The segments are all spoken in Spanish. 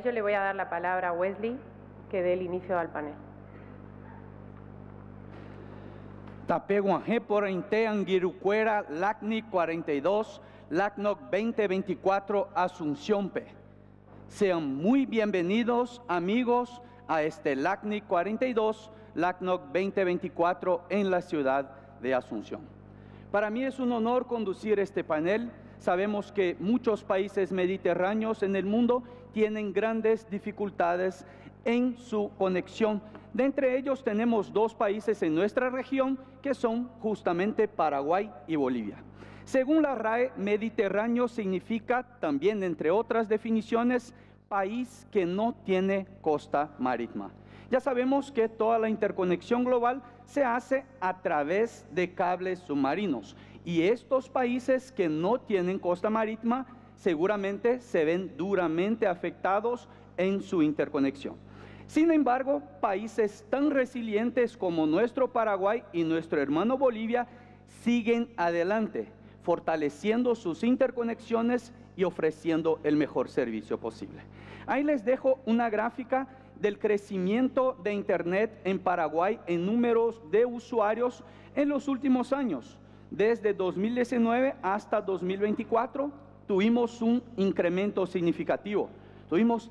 yo le voy a dar la palabra a Wesley, que dé el inicio al panel. Tapeguanjé por Inte Anguirucuera, LACNIC 42, LACNOC 2024, Asunción P. Sean muy bienvenidos, amigos, a este LACNIC 42, LACNOC 2024 en la ciudad de Asunción. Para mí es un honor conducir este panel. Sabemos que muchos países mediterráneos en el mundo tienen grandes dificultades en su conexión. De entre ellos tenemos dos países en nuestra región que son justamente Paraguay y Bolivia. Según la RAE, Mediterráneo significa también, entre otras definiciones, país que no tiene costa marítima. Ya sabemos que toda la interconexión global se hace a través de cables submarinos y estos países que no tienen costa marítima seguramente se ven duramente afectados en su interconexión. Sin embargo, países tan resilientes como nuestro Paraguay y nuestro hermano Bolivia siguen adelante, fortaleciendo sus interconexiones y ofreciendo el mejor servicio posible. Ahí les dejo una gráfica del crecimiento de Internet en Paraguay en números de usuarios en los últimos años. Desde 2019 hasta 2024 tuvimos un incremento significativo. Tuvimos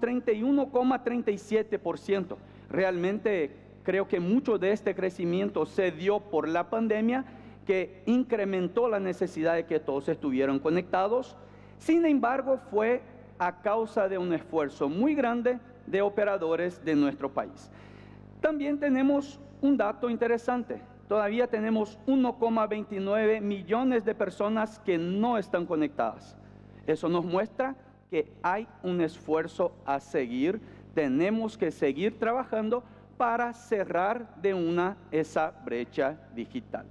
31,37%. Realmente creo que mucho de este crecimiento se dio por la pandemia, que incrementó la necesidad de que todos estuvieran conectados. Sin embargo, fue a causa de un esfuerzo muy grande de operadores de nuestro país. También tenemos un dato interesante. Todavía tenemos 1,29 millones de personas que no están conectadas. Eso nos muestra que hay un esfuerzo a seguir, tenemos que seguir trabajando para cerrar de una esa brecha digital.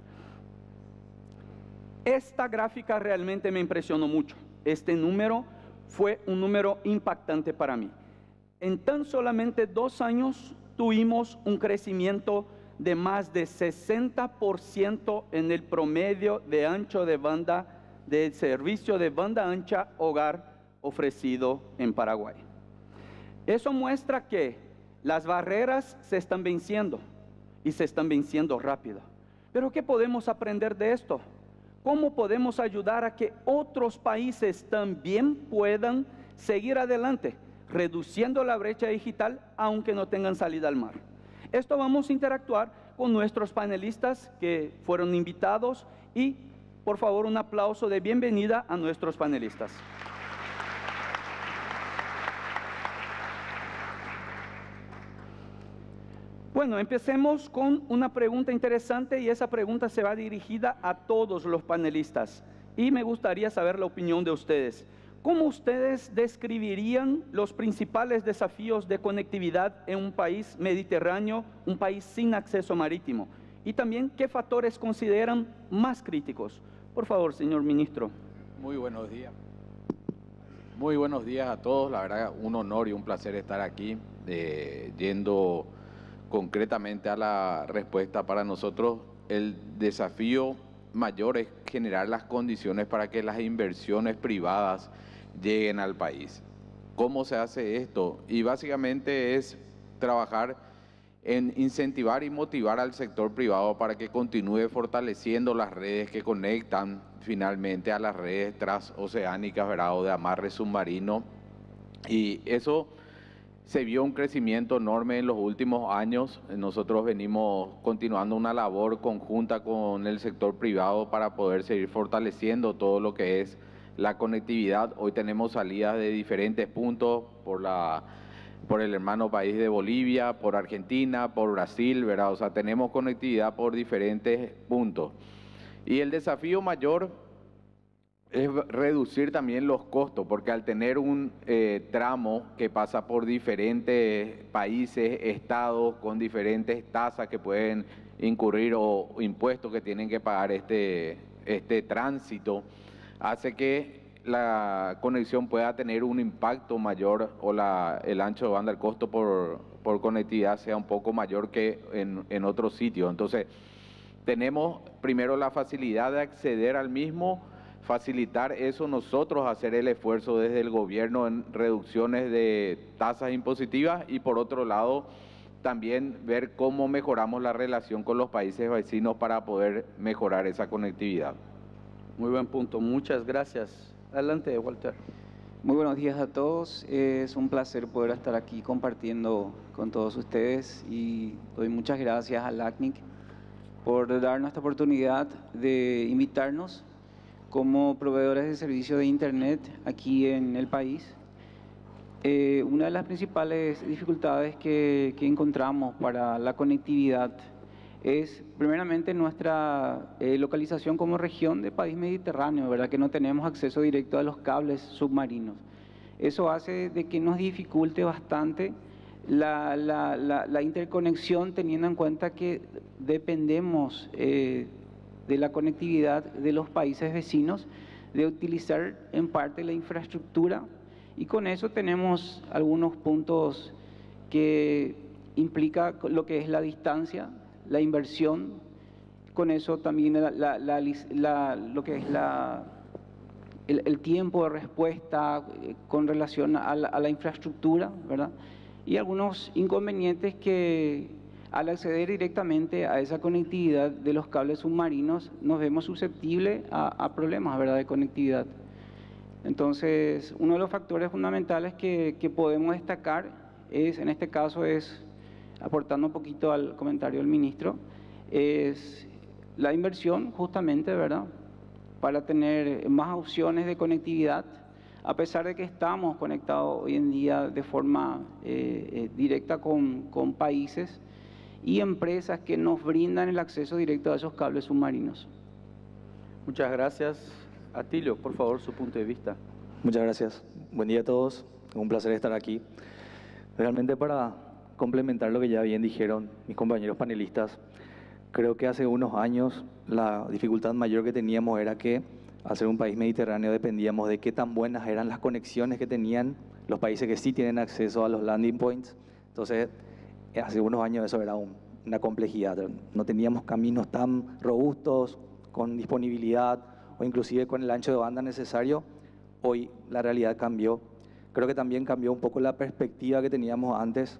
Esta gráfica realmente me impresionó mucho. Este número fue un número impactante para mí. En tan solamente 2 años tuvimos un crecimiento de más de 60% en el promedio de ancho de banda del servicio de banda ancha hogar ofrecido en Paraguay. Eso muestra que las barreras se están venciendo y se están venciendo rápido. Pero ¿qué podemos aprender de esto? ¿Cómo podemos ayudar a que otros países también puedan seguir adelante, reduciendo la brecha digital aunque no tengan salida al mar? Esto vamos a interactuar con nuestros panelistas que fueron invitados y, por favor, un aplauso de bienvenida a nuestros panelistas. Bueno, empecemos con una pregunta interesante y esa pregunta se va dirigida a todos los panelistas y me gustaría saber la opinión de ustedes. ¿Cómo ustedes describirían los principales desafíos de conectividad en un país mediterráneo, un país sin acceso marítimo? Y también, ¿qué factores consideran más críticos? Por favor, señor ministro. Muy buenos días. Muy buenos días a todos. La verdad, un honor y un placer estar aquí, yendo concretamente a la respuesta. Para nosotros el desafío mayor es generar las condiciones para que las inversiones privadas lleguen al país. ¿Cómo se hace esto? Y básicamente es trabajar en incentivar y motivar al sector privado para que continúe fortaleciendo las redes que conectan finalmente a las redes transoceánicas, ¿verdad?, o de amarre submarino. Y eso se vio un crecimiento enorme en los últimos años. Nosotros venimos continuando una labor conjunta con el sector privado para poder seguir fortaleciendo todo lo que es la conectividad. Hoy tenemos salidas de diferentes puntos por el hermano país de Bolivia, por Argentina, por Brasil, ¿verdad? O sea, tenemos conectividad por diferentes puntos. Y el desafío mayor es reducir también los costos, porque al tener un tramo que pasa por diferentes países, estados, con diferentes tasas que pueden incurrir o impuestos que tienen que pagar este tránsito, hace que la conexión pueda tener un impacto mayor o el ancho de banda, el costo por conectividad sea un poco mayor que en otros sitios. Entonces, tenemos primero la facilidad de acceder al mismo, facilitar eso, nosotros hacer el esfuerzo desde el gobierno en reducciones de tasas impositivas y por otro lado también ver cómo mejoramos la relación con los países vecinos para poder mejorar esa conectividad. Muy buen punto, muchas gracias. Adelante, Walter. Muy buenos días a todos, es un placer poder estar aquí compartiendo con todos ustedes y doy muchas gracias a LACNIC por darnos esta oportunidad de invitarnos como proveedores de servicios de Internet aquí en el país. Una de las principales dificultades que encontramos para la conectividad es primeramente nuestra localización como región de país mediterráneo, ¿verdad? Que no tenemos acceso directo a los cables submarinos. Eso hace de que nos dificulte bastante la interconexión, teniendo en cuenta que dependemos de la conectividad de los países vecinos, de utilizar en parte la infraestructura, y con eso tenemos algunos puntos que implica lo que es la distancia, la inversión, con eso también lo que es el tiempo de respuesta con relación a la infraestructura, ¿verdad? Y algunos inconvenientes que al acceder directamente a esa conectividad de los cables submarinos nos vemos susceptibles a problemas, ¿verdad?, de conectividad. Entonces, uno de los factores fundamentales que podemos destacar es, en este caso, aportando un poquito al comentario del ministro, es la inversión justamente, ¿verdad?, para tener más opciones de conectividad, a pesar de que estamos conectados hoy en día de forma directa con países y empresas que nos brindan el acceso directo a esos cables submarinos. Muchas gracias. Atilio, por favor, su punto de vista. Muchas gracias. Buen día a todos. Un placer estar aquí. Realmente para complementar lo que ya bien dijeron mis compañeros panelistas, creo que hace unos años la dificultad mayor que teníamos era que al ser un país mediterráneo dependíamos de qué tan buenas eran las conexiones que tenían los países que sí tienen acceso a los landing points. Entonces, hace unos años eso era una complejidad. No teníamos caminos tan robustos, con disponibilidad o inclusive con el ancho de banda necesario. Hoy la realidad cambió. Creo que también cambió un poco la perspectiva que teníamos antes,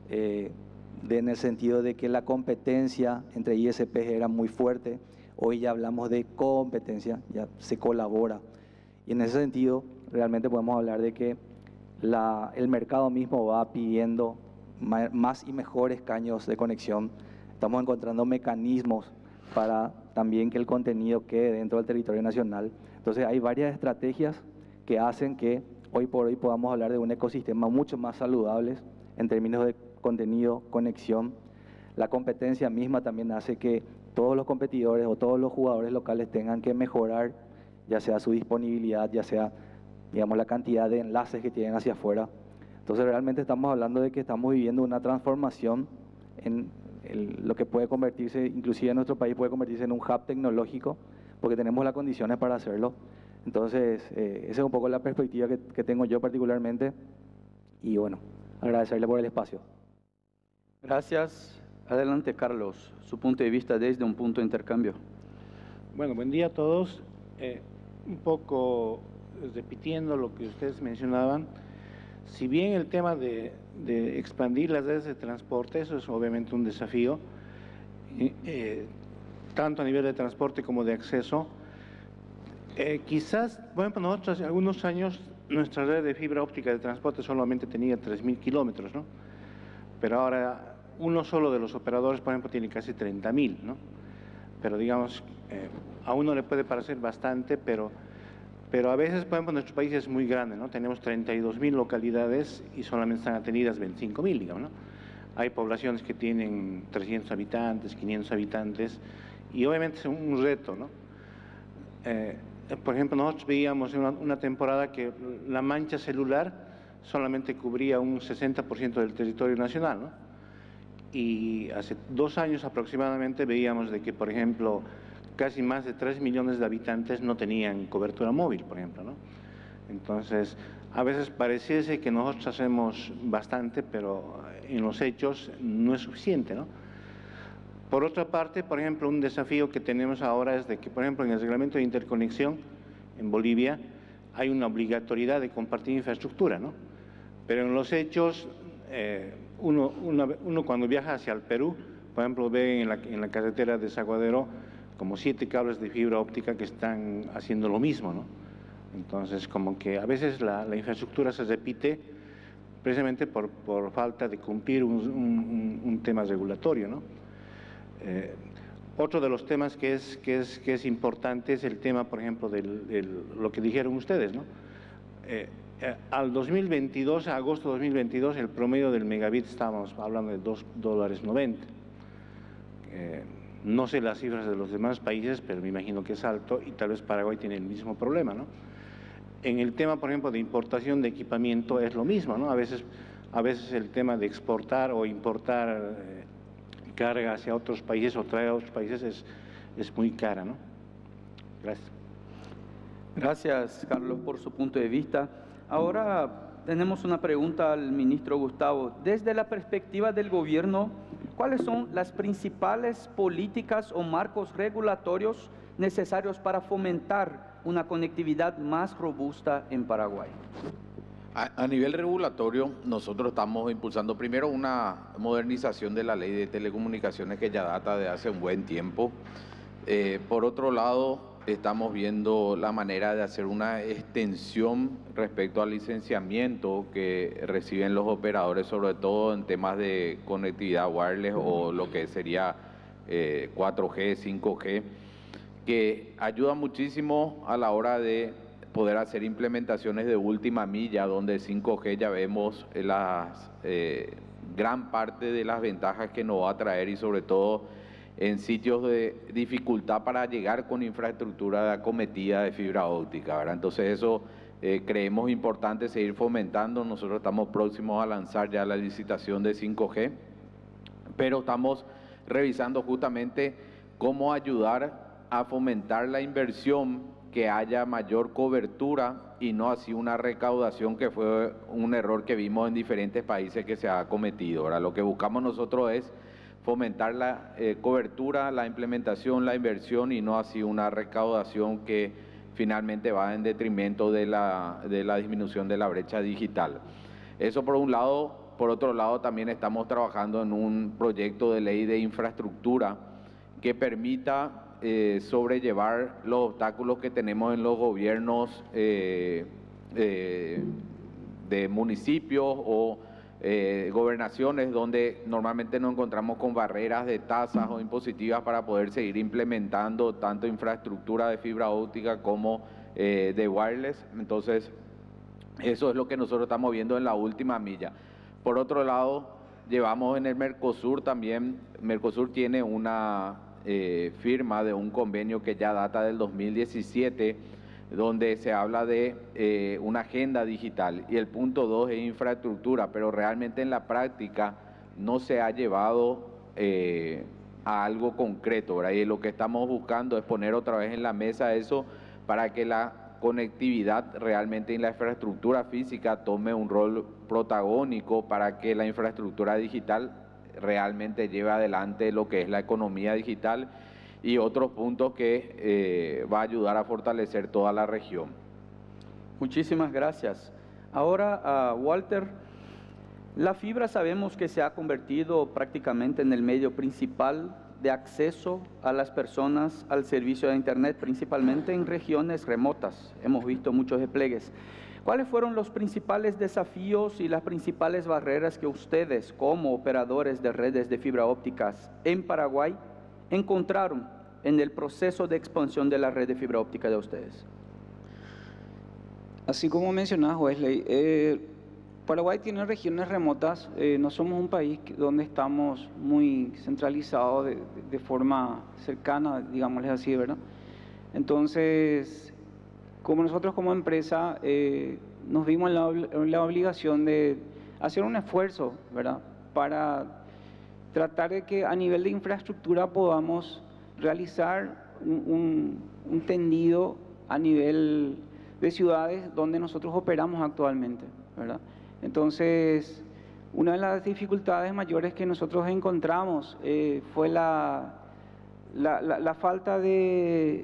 en el sentido de que la competencia entre ISPs era muy fuerte. Hoy ya hablamos de competencia, ya se colabora. Y en ese sentido, realmente podemos hablar de que el mercado mismo va pidiendo más y mejores caños de conexión. Estamos encontrando mecanismos para también que el contenido quede dentro del territorio nacional. Entonces hay varias estrategias que hacen que hoy por hoy podamos hablar de un ecosistema mucho más saludable en términos de contenido, conexión. La competencia misma también hace que todos los competidores o todos los jugadores locales tengan que mejorar, ya sea su disponibilidad, ya sea, digamos, la cantidad de enlaces que tienen hacia afuera. Entonces realmente estamos hablando de que estamos viviendo una transformación en lo que puede convertirse, inclusive en nuestro país puede convertirse en un hub tecnológico, porque tenemos las condiciones para hacerlo. Entonces, esa es un poco la perspectiva que tengo yo particularmente. Y bueno, agradecerle por el espacio. Gracias. Adelante, Carlos, su punto de vista desde un punto de intercambio. Bueno, buen día a todos. Un poco repitiendo lo que ustedes mencionaban, si bien el tema de expandir las redes de transporte, eso es obviamente un desafío, tanto a nivel de transporte como de acceso. Quizás, por ejemplo, nosotros hace algunos años nuestra red de fibra óptica de transporte solamente tenía 3.000 kilómetros, ¿no? Pero ahora uno solo de los operadores, por ejemplo, tiene casi 30.000, ¿no? Pero digamos, a uno le puede parecer bastante, pero a veces, por ejemplo, nuestro país es muy grande, ¿no? Tenemos 32.000 localidades y solamente están atendidas 25.000, digamos, ¿no? Hay poblaciones que tienen 300 habitantes, 500 habitantes, y obviamente es un reto, ¿no? Por ejemplo, nosotros veíamos en una temporada que la mancha celular solamente cubría un 60% del territorio nacional, ¿no? Y hace 2 años aproximadamente veíamos de que, por ejemplo, casi más de 3 millones de habitantes no tenían cobertura móvil, por ejemplo, ¿no? Entonces, a veces pareciese que nosotros hacemos bastante, pero en los hechos no es suficiente, ¿no? Por otra parte, por ejemplo, un desafío que tenemos ahora es de que, por ejemplo, en el reglamento de interconexión en Bolivia, hay una obligatoriedad de compartir infraestructura, ¿no? Pero en los hechos, uno cuando viaja hacia el Perú, por ejemplo, ve en la carretera de Desaguadero como 7 cables de fibra óptica que están haciendo lo mismo, ¿no? Entonces, como que a veces la infraestructura se repite precisamente por falta de cumplir un tema regulatorio, ¿no? Otro de los temas que es importante es el tema, por ejemplo, de lo que dijeron ustedes, ¿no? Al 2022, a agosto de 2022, el promedio del megabit estábamos hablando de $2.90. No sé las cifras de los demás países, pero me imagino que es alto y tal vez Paraguay tiene el mismo problema, ¿no? En el tema, por ejemplo, de importación de equipamiento es lo mismo, ¿no? A veces el tema de exportar o importar carga hacia otros países o traer a otros países es muy cara, ¿no? Gracias. Gracias, Carlos, por su punto de vista. Ahora tenemos una pregunta al ministro Gustavo. Desde la perspectiva del gobierno, ¿cuáles son las principales políticas o marcos regulatorios necesarios para fomentar una conectividad más robusta en Paraguay? A nivel regulatorio, nosotros estamos impulsando primero una modernización de la ley de telecomunicaciones que ya data de hace un buen tiempo. Por otro lado, estamos viendo la manera de hacer una extensión respecto al licenciamiento que reciben los operadores, sobre todo en temas de conectividad wireless o lo que sería 4G, 5G, que ayuda muchísimo a la hora de poder hacer implementaciones de última milla, donde 5G ya vemos gran parte de las ventajas que nos va a traer y sobre todo en sitios de dificultad para llegar con infraestructura acometida de fibra óptica, ¿verdad? Entonces eso creemos importante seguir fomentando. Nosotros estamos próximos a lanzar ya la licitación de 5G, pero estamos revisando justamente cómo ayudar a fomentar la inversión, que haya mayor cobertura y no así una recaudación, que fue un error que vimos en diferentes países que se ha cometido. Ahora, lo que buscamos nosotros es fomentar la cobertura, la implementación, la inversión y no así una recaudación que finalmente va en detrimento de la disminución de la brecha digital. Eso por un lado. Por otro lado, también estamos trabajando en un proyecto de ley de infraestructura que permita sobrellevar los obstáculos que tenemos en los gobiernos de municipios o gobernaciones, donde normalmente nos encontramos con barreras de tasas o impositivas para poder seguir implementando tanto infraestructura de fibra óptica como de wireless. Entonces, eso es lo que nosotros estamos viendo en la última milla. Por otro lado, llevamos en el Mercosur también. Mercosur tiene una firma de un convenio que ya data del 2017, donde se habla de una agenda digital, y el punto 2 es infraestructura, pero realmente en la práctica no se ha llevado a algo concreto, ¿verdad? Y lo que estamos buscando es poner otra vez en la mesa eso para que la conectividad realmente en la infraestructura física tome un rol protagónico, para que la infraestructura digital realmente lleve adelante lo que es la economía digital y otros puntos que va a ayudar a fortalecer toda la región. Muchísimas gracias. Ahora, Walter, la fibra sabemos que se ha convertido prácticamente en el medio principal de acceso a las personas al servicio de Internet, principalmente en regiones remotas. Hemos visto muchos despliegues. ¿Cuáles fueron los principales desafíos y las principales barreras que ustedes, como operadores de redes de fibra ópticas en Paraguay, encontraron en el proceso de expansión de la red de fibra óptica de ustedes? Así como mencionaba Wesley, Paraguay tiene regiones remotas. No somos un país donde estamos muy centralizados de forma cercana, digámosles así, ¿verdad? Entonces, como nosotros como empresa nos vimos en la obligación de hacer un esfuerzo, ¿verdad?, para tratar de que a nivel de infraestructura podamos realizar un tendido a nivel de ciudades donde nosotros operamos actualmente, ¿verdad? Entonces, una de las dificultades mayores que nosotros encontramos fue la falta de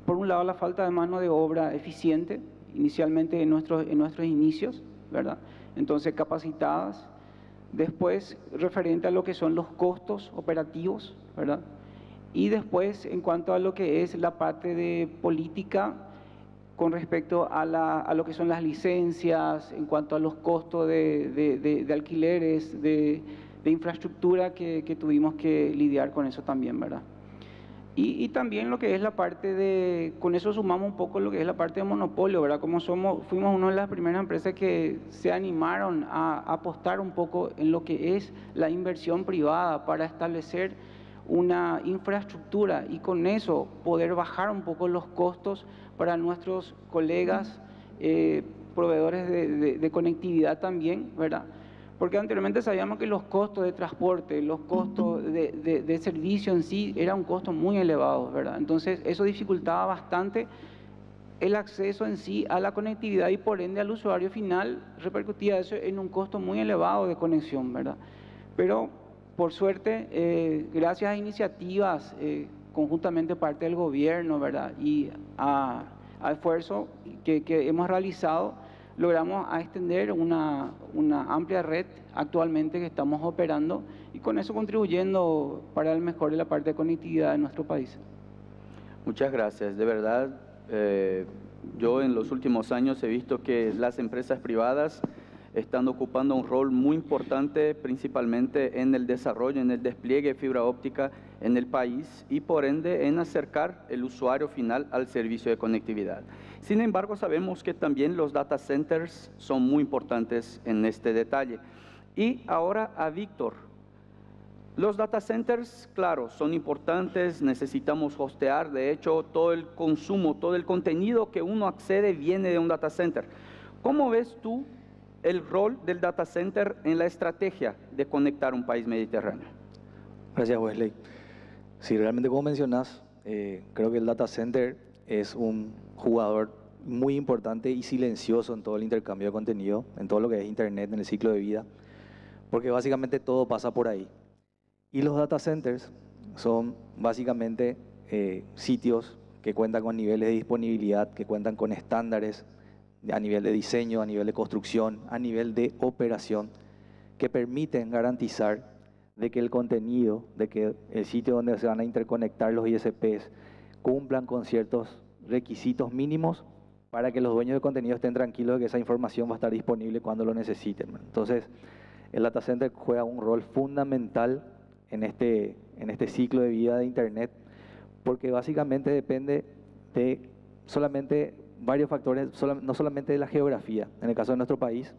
por un lado, la falta de mano de obra eficiente, inicialmente en nuestros inicios, ¿verdad? Entonces, capacitadas. Después, referente a lo que son los costos operativos, ¿verdad? Y después, en cuanto a lo que es la parte de política con respecto a lo que son las licencias, en cuanto a los costos de alquileres, de infraestructura que tuvimos que lidiar con eso también, ¿verdad? Y también lo que es la parte de, con eso sumamos un poco lo que es la parte de monopolio, ¿verdad? Como fuimos una de las primeras empresas que se animaron a apostar un poco en lo que es la inversión privada para establecer una infraestructura y con eso poder bajar un poco los costos para nuestros colegas, proveedores de conectividad también, ¿verdad? Porque anteriormente sabíamos que los costos de transporte, los costos de servicio en sí, era un costo muy elevado, ¿verdad? Entonces, eso dificultaba bastante el acceso en sí a la conectividad y por ende al usuario final repercutía eso en un costo muy elevado de conexión, ¿verdad? Pero, por suerte, gracias a iniciativas conjuntamente parte del gobierno, ¿verdad? Y a esfuerzo que hemos realizado, logramos extender una amplia red actualmente que estamos operando y con eso contribuyendo para el mejor de la parte de conectividad de nuestro país. Muchas gracias. De verdad, yo en los últimos años he visto que las empresas privadas están ocupando un rol muy importante, principalmente en el desarrollo, en el despliegue de fibra óptica en el país y por ende en acercar el usuario final al servicio de conectividad. Sin embargo, sabemos que también los data centers son muy importantes en este detalle. Y ahora a Víctor. Los data centers, claro, son importantes, necesitamos hostear, de hecho, todo el consumo, todo el contenido que uno accede viene de un data center. ¿Cómo ves tú el rol del data center en la estrategia de conectar un país mediterráneo? Gracias, Wesley. Sí, realmente como mencionas, creo que el data center es un jugador muy importante y silencioso en todo el intercambio de contenido, en todo lo que es Internet, en el ciclo de vida, porque básicamente todo pasa por ahí. Y los data centers son básicamente sitios que cuentan con niveles de disponibilidad, que cuentan con estándares a nivel de diseño, a nivel de construcción, a nivel de operación, que permiten garantizar de que el contenido, de que el sitio donde se van a interconectar los ISPs cumplan con ciertos requisitos mínimos para que los dueños de contenido estén tranquilos de que esa información va a estar disponible cuando lo necesiten. Entonces, el data center juega un rol fundamental en este ciclo de vida de Internet, porque básicamente depende de solamente varios factores, no solamente de la geografía. En el caso de nuestro país,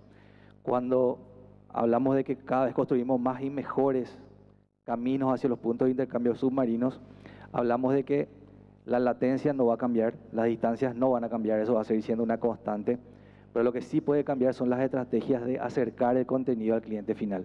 cuando hablamos de que cada vez construimos más y mejores caminos hacia los puntos de intercambio submarinos, hablamos de que la latencia no va a cambiar, las distancias no van a cambiar, eso va a seguir siendo una constante, pero lo que sí puede cambiar son las estrategias de acercar el contenido al cliente final.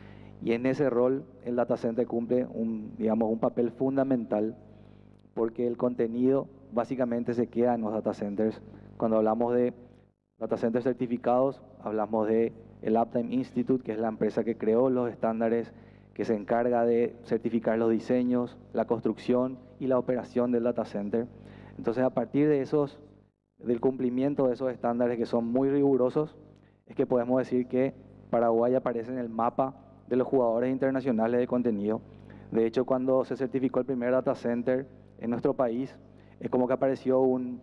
Y en ese rol el data center cumple un papel fundamental, porque el contenido básicamente se queda en los data centers. Cuando hablamos de data centers certificados, hablamos de el Uptime Institute, que es la empresa que creó los estándares, que se encarga de certificar los diseños, la construcción y la operación del data center. Entonces, a partir de del cumplimiento de esos estándares que son muy rigurosos, es que podemos decir que Paraguay aparece en el mapa de los jugadores internacionales de contenido. De hecho, cuando se certificó el primer data center en nuestro país, es como que apareció un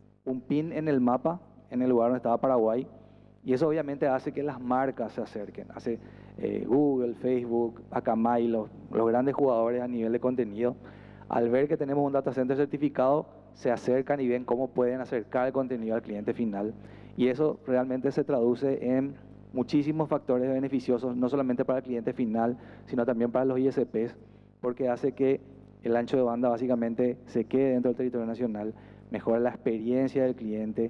pin en el mapa, en el lugar donde estaba Paraguay, y eso obviamente hace que las marcas se acerquen. Hace Google, Facebook, Akamai, los grandes jugadores a nivel de contenido, al ver que tenemos un data center certificado, se acercan y ven cómo pueden acercar el contenido al cliente final. Y eso realmente se traduce en muchísimos factores beneficiosos, no solamente para el cliente final, sino también para los ISPs, porque hace que el ancho de banda básicamente se quede dentro del territorio nacional, mejora la experiencia del cliente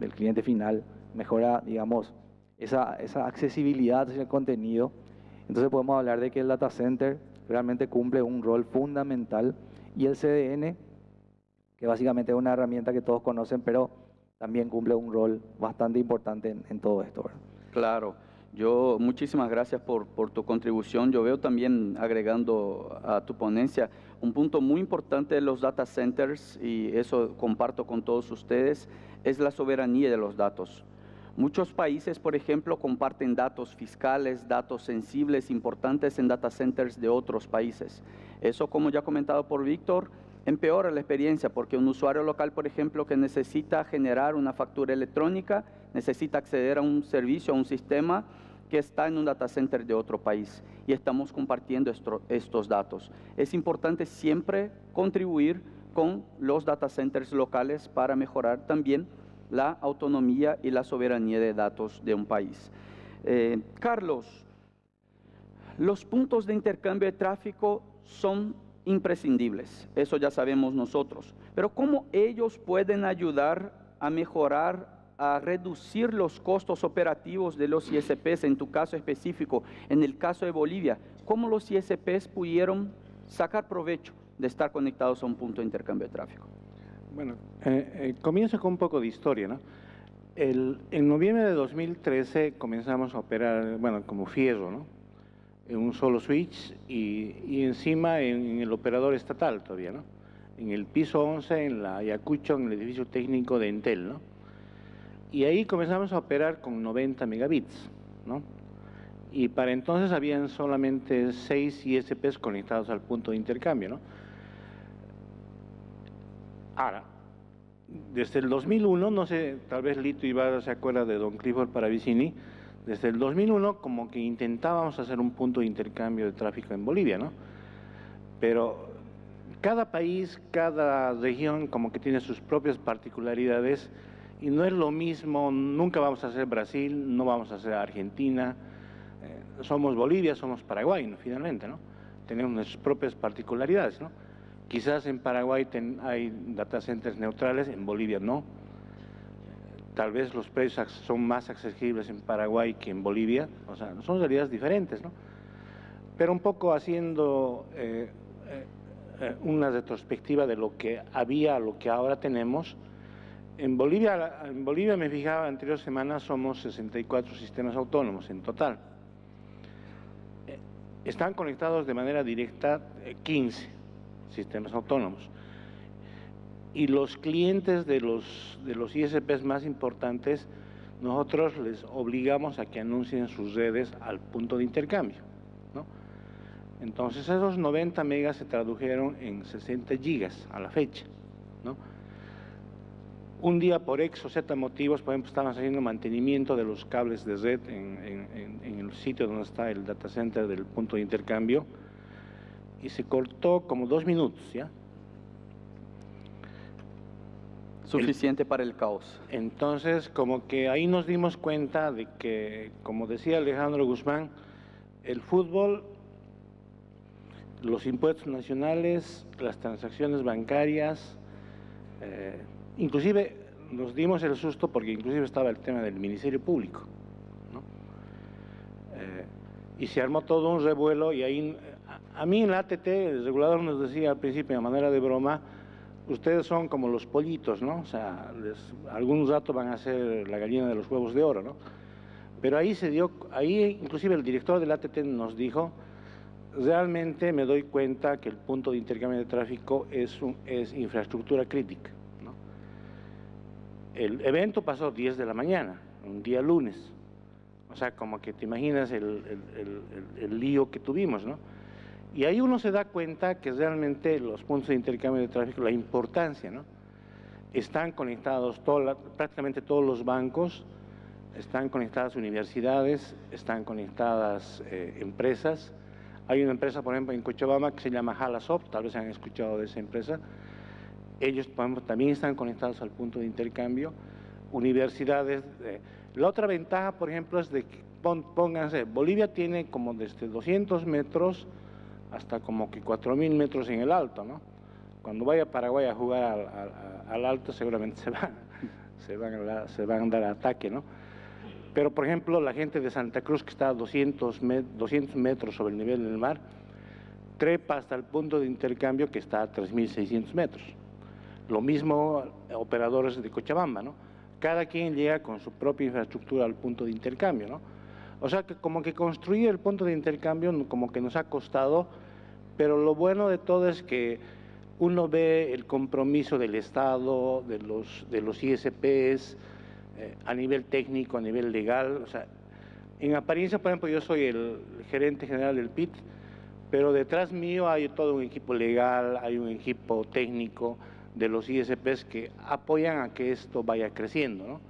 final, mejora, digamos, esa accesibilidad hacia el contenido. Entonces podemos hablar de que el data center realmente cumple un rol fundamental, y el CDN, que básicamente es una herramienta que todos conocen, pero también cumple un rol bastante importante en todo esto, ¿verdad? Claro. Muchísimas gracias por tu contribución. Yo veo también, agregando a tu ponencia, un punto muy importante de los data centers, y eso comparto con todos ustedes, es la soberanía de los datos. Muchos países, por ejemplo, comparten datos fiscales, datos sensibles, importantes en data centers de otros países. Eso, como ya comentado por Víctor, empeora la experiencia, porque un usuario local, por ejemplo, que necesita generar una factura electrónica, necesita acceder a un servicio, a un sistema que está en un data center de otro país, y estamos compartiendo estos datos. Es importante siempre contribuir con los data centers locales para mejorar también la autonomía y la soberanía de datos de un país. Carlos, los puntos de intercambio de tráfico son imprescindibles, eso ya sabemos nosotros, pero ¿cómo ellos pueden ayudar a mejorar, a reducir los costos operativos de los ISPs, en tu caso específico, en el caso de Bolivia? ¿Cómo los ISPs pudieron sacar provecho de estar conectados a un punto de intercambio de tráfico? Bueno, comienzo con un poco de historia, ¿no? En noviembre de 2013 comenzamos a operar, bueno, como fierro, ¿no? En un solo switch y encima en el operador estatal todavía, ¿no? En el piso 11, en la Ayacucho, en el edificio técnico de Entel, ¿no? Y ahí comenzamos a operar con 90 megabits, ¿no? Y para entonces habían solamente 6 ISPs conectados al punto de intercambio, ¿no? Ahora, desde el 2001, no sé, tal vez Lito Ibarra se acuerda de don Clifford Paravicini, desde el 2001 como que intentábamos hacer un punto de intercambio de tráfico en Bolivia, ¿no? Pero cada país, cada región como que tiene sus propias particularidades y no es lo mismo, nunca vamos a ser Brasil, no vamos a ser Argentina, somos Bolivia, somos Paraguay, ¿no? Finalmente, ¿no? Tenemos nuestras propias particularidades, ¿no? Quizás en Paraguay hay data centers neutrales, en Bolivia no. Tal vez los precios son más accesibles en Paraguay que en Bolivia, o sea, son realidades diferentes, ¿no? Pero un poco haciendo una retrospectiva de lo que había a lo que ahora tenemos. En Bolivia me fijaba, la anterior semana somos 64 sistemas autónomos en total. Están conectados de manera directa 15 sistemas autónomos. Y los clientes de los ISPs más importantes, nosotros les obligamos a que anuncien sus redes al punto de intercambio, ¿no? Entonces esos 90 megas se tradujeron en 60 gigas a la fecha, ¿no? Un día por X o Z motivos, por ejemplo, estamos haciendo mantenimiento de los cables de red en el sitio donde está el data center del punto de intercambio, y se cortó como 2 minutos, ¿ya? Suficiente para el caos. Entonces, como que ahí nos dimos cuenta de que, como decía Alejandro Guzmán, el fútbol, los impuestos nacionales, las transacciones bancarias, inclusive nos dimos el susto porque inclusive estaba el tema del Ministerio Público, ¿no? Y se armó todo un revuelo y ahí, a mí en la ATT, el regulador nos decía al principio de manera de broma, ustedes son como los pollitos, ¿no? O sea, algún rato van a ser la gallina de los huevos de oro, ¿no? Pero ahí inclusive el director del ATT nos dijo, realmente me doy cuenta que el punto de intercambio de tráfico es infraestructura crítica, ¿no? El evento pasó 10 de la mañana, un día lunes. O sea, como que te imaginas el lío que tuvimos, ¿no? Y ahí uno se da cuenta que realmente los puntos de intercambio de tráfico, la importancia, ¿no? Están conectados prácticamente todos los bancos, están conectadas universidades, están conectadas empresas. Hay una empresa, por ejemplo, en Cochabamba que se llama Halasoft, tal vez han escuchado de esa empresa. Ellos, por ejemplo, también están conectados al punto de intercambio. Universidades. La otra ventaja, por ejemplo, es de que, pónganse, Bolivia tiene como desde 200 metros hasta como que 4.000 metros en el alto, ¿no? Cuando vaya a Paraguay a jugar al alto seguramente se van a dar ataque, ¿no? Pero, por ejemplo, la gente de Santa Cruz, que está a 200 metros sobre el nivel del mar, trepa hasta el punto de intercambio que está a 3.600 metros. Lo mismo operadores de Cochabamba, ¿no? Cada quien llega con su propia infraestructura al punto de intercambio, ¿no? O sea que como que construir el punto de intercambio como que nos ha costado, pero lo bueno de todo es que uno ve el compromiso del Estado, de los ISPs, a nivel técnico, a nivel legal. O sea, en apariencia, por ejemplo, yo soy el gerente general del PIT, pero detrás mío hay todo un equipo legal, hay un equipo técnico de los ISPs que apoyan a que esto vaya creciendo, ¿no?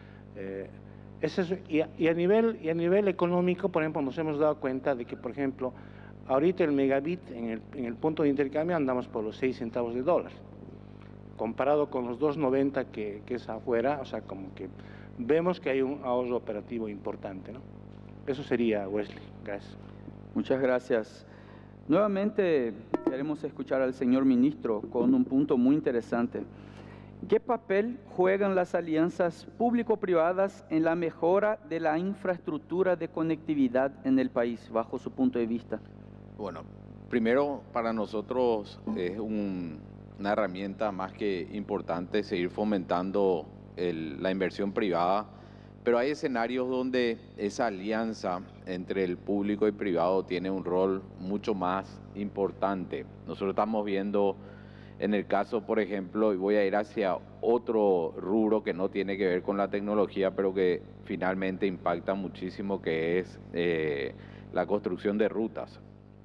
Y a nivel económico, por ejemplo, nos hemos dado cuenta de que, por ejemplo, ahorita el megabit en el punto de intercambio andamos por los 6 centavos de dólar, comparado con los 2.90 que es afuera. O sea, como que vemos que hay un ahorro operativo importante, ¿no? Eso sería, Wesley. Gracias. Muchas gracias. Nuevamente queremos escuchar al señor ministro con un punto muy interesante. ¿Qué papel juegan las alianzas público-privadas en la mejora de la infraestructura de conectividad en el país, bajo su punto de vista? Bueno, primero para nosotros es una herramienta más que importante seguir fomentando la inversión privada, pero hay escenarios donde esa alianza entre el público y privado tiene un rol mucho más importante. Nosotros estamos viendo en el caso, por ejemplo, y voy a ir hacia otro rubro que no tiene que ver con la tecnología, pero que finalmente impacta muchísimo, que es la construcción de rutas.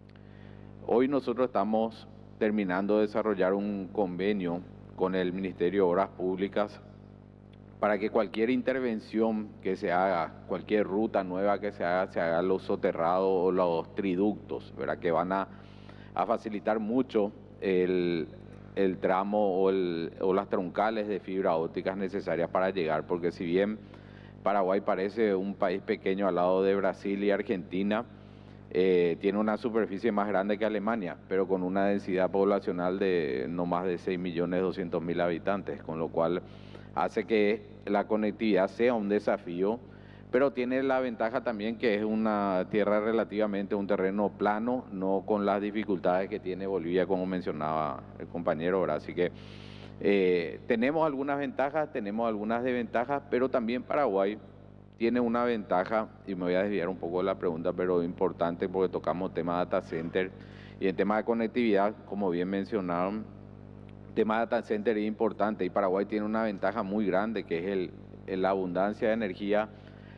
Hoy nosotros estamos terminando de desarrollar un convenio con el Ministerio de Obras Públicas para que cualquier intervención que se haga, cualquier ruta nueva que se haga los soterrados o los triductos, ¿verdad? Que van a facilitar mucho el tramo o las troncales de fibra óptica necesarias para llegar, porque si bien Paraguay parece un país pequeño al lado de Brasil y Argentina, tiene una superficie más grande que Alemania, pero con una densidad poblacional de no más de 6.200.000 habitantes, con lo cual hace que la conectividad sea un desafío, pero tiene la ventaja también que es una tierra relativamente, un terreno plano, no con las dificultades que tiene Bolivia, como mencionaba el compañero, ¿verdad? Así que tenemos algunas ventajas, tenemos algunas desventajas, pero también Paraguay tiene una ventaja, y me voy a desviar un poco de la pregunta, pero importante porque tocamos tema data center, y el tema de conectividad, como bien mencionaron, el tema de data center es importante, y Paraguay tiene una ventaja muy grande, que es la abundancia de energía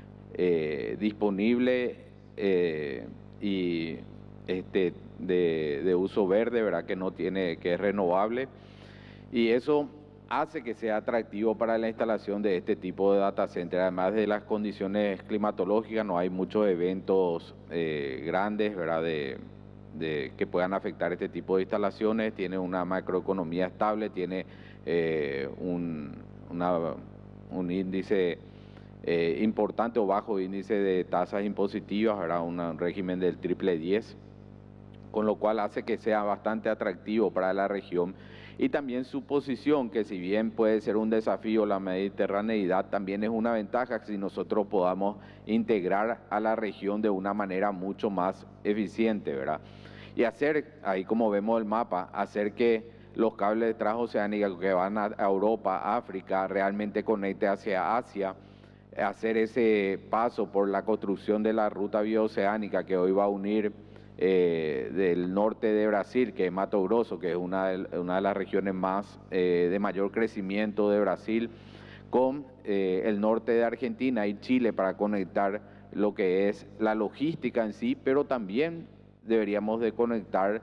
disponible y de uso verde, ¿verdad? Que es renovable, y eso hace que sea atractivo para la instalación de este tipo de data center. Además de las condiciones climatológicas, no hay muchos eventos grandes, ¿verdad? Que puedan afectar este tipo de instalaciones. Tiene una macroeconomía estable, tiene un índice importante o bajo índice de tasas impositivas, ¿verdad? Un régimen del triple 10, con lo cual hace que sea bastante atractivo para la región. Y también su posición, que si bien puede ser un desafío la mediterraneidad, también es una ventaja si nosotros podamos integrar a la región de una manera mucho más eficiente, ¿verdad? Y hacer, ahí como vemos el mapa, hacer que los cables transoceánicos que van a Europa, África, realmente conecte hacia Asia, hacer ese paso por la construcción de la ruta bioceánica que hoy va a unir del norte de Brasil, que es Mato Grosso, que es una de las regiones más de mayor crecimiento de Brasil, con el norte de Argentina y Chile, para conectar lo que es la logística en sí, pero también deberíamos de conectar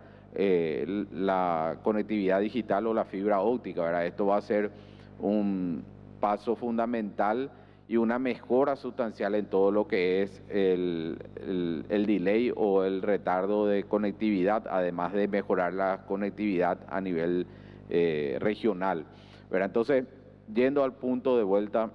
la conectividad digital o la fibra óptica, ¿verdad? Esto va a ser un paso fundamental y una mejora sustancial en todo lo que es el delay o el retardo de conectividad, además de mejorar la conectividad a nivel regional, ¿verdad? Entonces, yendo al punto de vuelta,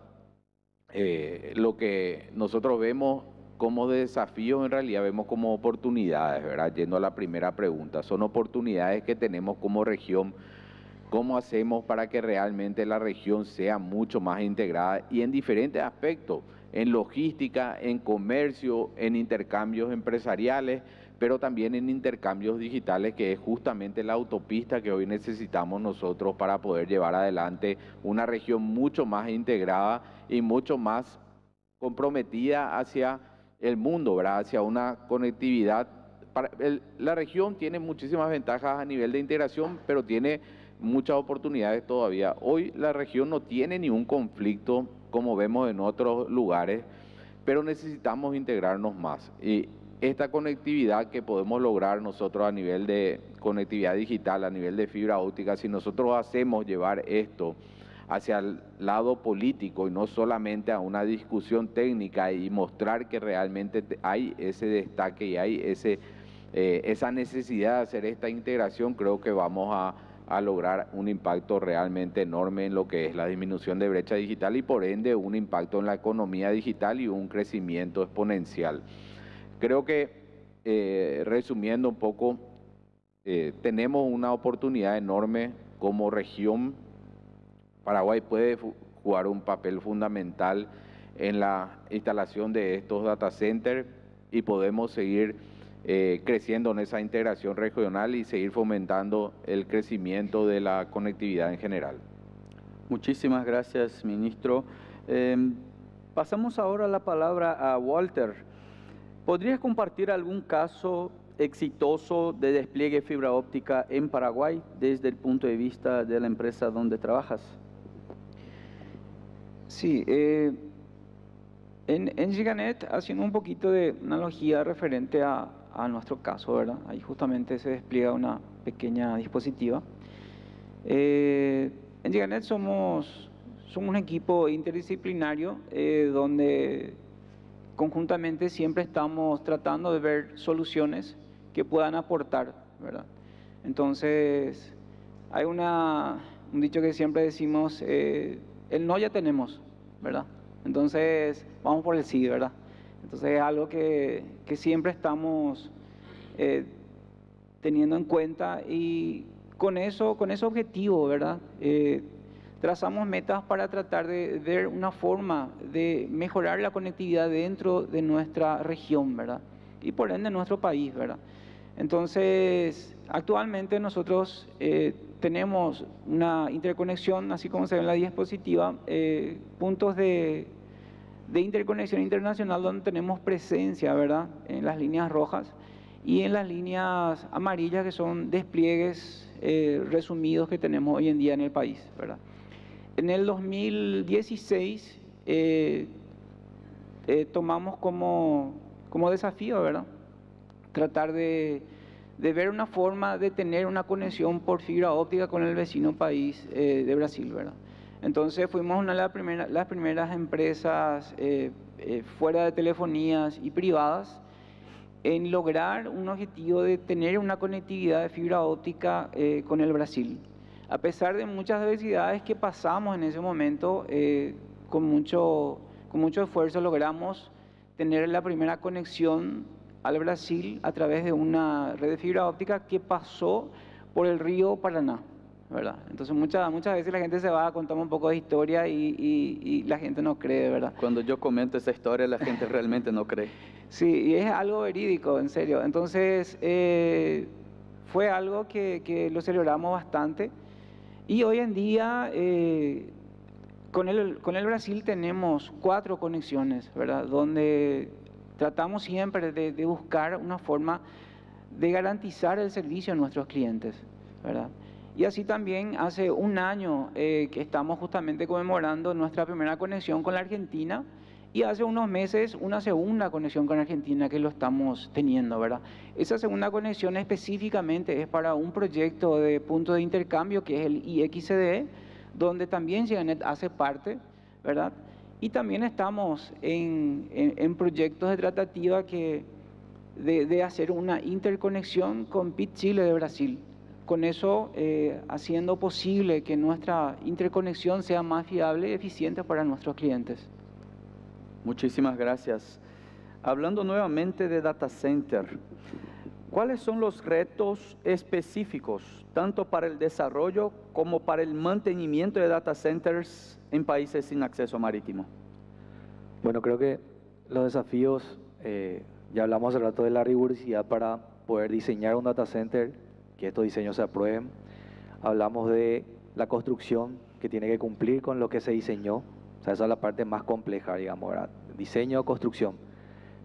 lo que nosotros vemos como desafíos en realidad vemos como oportunidades, ¿verdad? Yendo a la primera pregunta, son oportunidades que tenemos como región. ¿Cómo hacemos para que realmente la región sea mucho más integrada y en diferentes aspectos? En logística, en comercio, en intercambios empresariales, pero también en intercambios digitales, que es justamente la autopista que hoy necesitamos nosotros para poder llevar adelante una región mucho más integrada y mucho más comprometida hacia el mundo, ¿verdad?, hacia una conectividad. La región tiene muchísimas ventajas a nivel de integración, pero tiene muchas oportunidades todavía. Hoy la región no tiene ningún conflicto como vemos en otros lugares, pero necesitamos integrarnos más. Y esta conectividad que podemos lograr nosotros a nivel de conectividad digital, a nivel de fibra óptica, si nosotros hacemos llevar esto hacia el lado político y no solamente a una discusión técnica y mostrar que realmente hay ese destaque y hay esa necesidad de hacer esta integración, creo que vamos a lograr un impacto realmente enorme en lo que es la disminución de brecha digital y por ende un impacto en la economía digital y un crecimiento exponencial. Creo que, resumiendo un poco, tenemos una oportunidad enorme como región. Paraguay puede jugar un papel fundamental en la instalación de estos data centers y podemos seguir creciendo en esa integración regional y seguir fomentando el crecimiento de la conectividad en general. Muchísimas gracias, ministro. Pasamos ahora la palabra a Walter. ¿Podrías compartir algún caso exitoso de despliegue de fibra óptica en Paraguay desde el punto de vista de la empresa donde trabajas? Sí, en Giganet, haciendo un poquito de analogía referente a nuestro caso, ¿verdad? Ahí justamente se despliega una pequeña dispositiva. En Giganet somos un equipo interdisciplinario donde conjuntamente siempre estamos tratando de ver soluciones que puedan aportar, ¿verdad? Entonces, hay un dicho que siempre decimos, el no ya tenemos, ¿verdad? Entonces, vamos por el sí, ¿verdad? Entonces, es algo que siempre estamos teniendo en cuenta y con ese objetivo, ¿verdad? Trazamos metas para tratar de ver una forma de mejorar la conectividad dentro de nuestra región, ¿verdad? Y por ende nuestro país, ¿verdad? Entonces, actualmente nosotros tenemos una interconexión, así como se ve en la diapositiva, puntos de interconexión internacional donde tenemos presencia, ¿verdad?, en las líneas rojas y en las líneas amarillas, que son despliegues resumidos que tenemos hoy en día en el país, ¿verdad? En el 2016 tomamos como desafío, ¿verdad?, tratar de ver una forma de tener una conexión por fibra óptica con el vecino país de Brasil, ¿verdad? Entonces fuimos una de las primeras empresas fuera de telefonías y privadas en lograr un objetivo de tener una conectividad de fibra óptica con el Brasil. A pesar de muchas adversidades que pasamos en ese momento, con mucho esfuerzo logramos tener la primera conexión al Brasil a través de una red de fibra óptica que pasó por el río Paraná, ¿verdad? Entonces muchas veces la gente se va a contar un poco de historia y la gente no cree, ¿verdad? Cuando yo comento esa historia, la gente realmente no cree. Sí, y es algo verídico, en serio. Entonces, fue algo que lo celebramos bastante. Y hoy en día, con el Brasil tenemos 4 conexiones, ¿verdad?, donde tratamos siempre de buscar una forma de garantizar el servicio a nuestros clientes, ¿verdad? Y así también hace un año que estamos justamente conmemorando nuestra primera conexión con la Argentina y hace unos meses una segunda conexión con Argentina que lo estamos teniendo, ¿verdad? Esa segunda conexión específicamente es para un proyecto de punto de intercambio que es el IXCDE, donde también Giganet hace parte, ¿verdad? Y también estamos en proyectos de tratativa de hacer una interconexión con PIT Chile de Brasil. Con eso, haciendo posible que nuestra interconexión sea más fiable y eficiente para nuestros clientes. Muchísimas gracias. Hablando nuevamente de data center, ¿cuáles son los retos específicos, tanto para el desarrollo como para el mantenimiento de data centers en países sin acceso marítimo? Bueno, creo que los desafíos, ya hablamos hace rato de la rigurosidad para poder diseñar un data center, que estos diseños se aprueben. Hablamos de la construcción, que tiene que cumplir con lo que se diseñó. O sea, esa es la parte más compleja, digamos, ¿verdad? Diseño o construcción.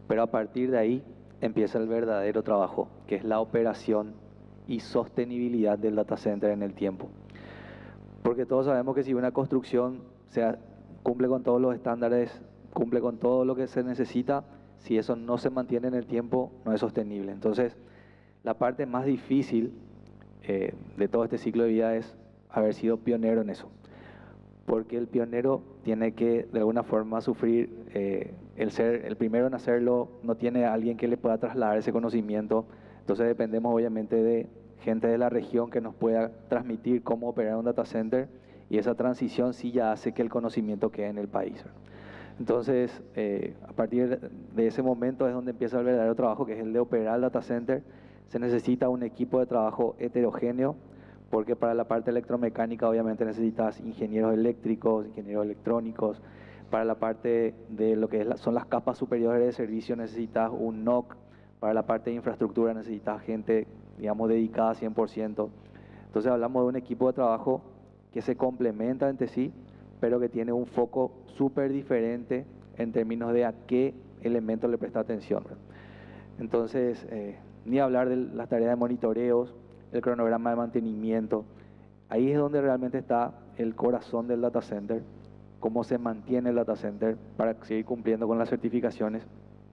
pero a partir de ahí empieza el verdadero trabajo, que es la operación y sostenibilidad del data center en el tiempo. Porque todos sabemos que si una construcción cumple con todos los estándares, cumple con todo lo que se necesita, si eso no se mantiene en el tiempo, no es sostenible. Entonces, la parte más difícil de todo este ciclo de vida es haber sido pionero en eso. Porque el pionero tiene que, de alguna forma, sufrir el ser el primero en hacerlo, no tiene alguien que le pueda trasladar ese conocimiento. Entonces, dependemos obviamente de gente de la región que nos pueda transmitir cómo operar un data center, y esa transición sí ya hace que el conocimiento quede en el país. Entonces, a partir de ese momento es donde empieza el verdadero trabajo, que es el de operar el data center. Se necesita un equipo de trabajo heterogéneo, porque para la parte electromecánica obviamente necesitas ingenieros eléctricos, ingenieros electrónicos. Para la parte de lo que son las capas superiores de servicio necesitas un NOC. Para la parte de infraestructura necesitas gente, digamos, dedicada 100%. Entonces hablamos de un equipo de trabajo que se complementa entre sí, pero que tiene un foco súper diferente en términos de a qué elemento le presta atención. Entonces, ni hablar de las tareas de monitoreos, el cronograma de mantenimiento. Ahí es donde realmente está el corazón del data center, cómo se mantiene el data center para seguir cumpliendo con las certificaciones.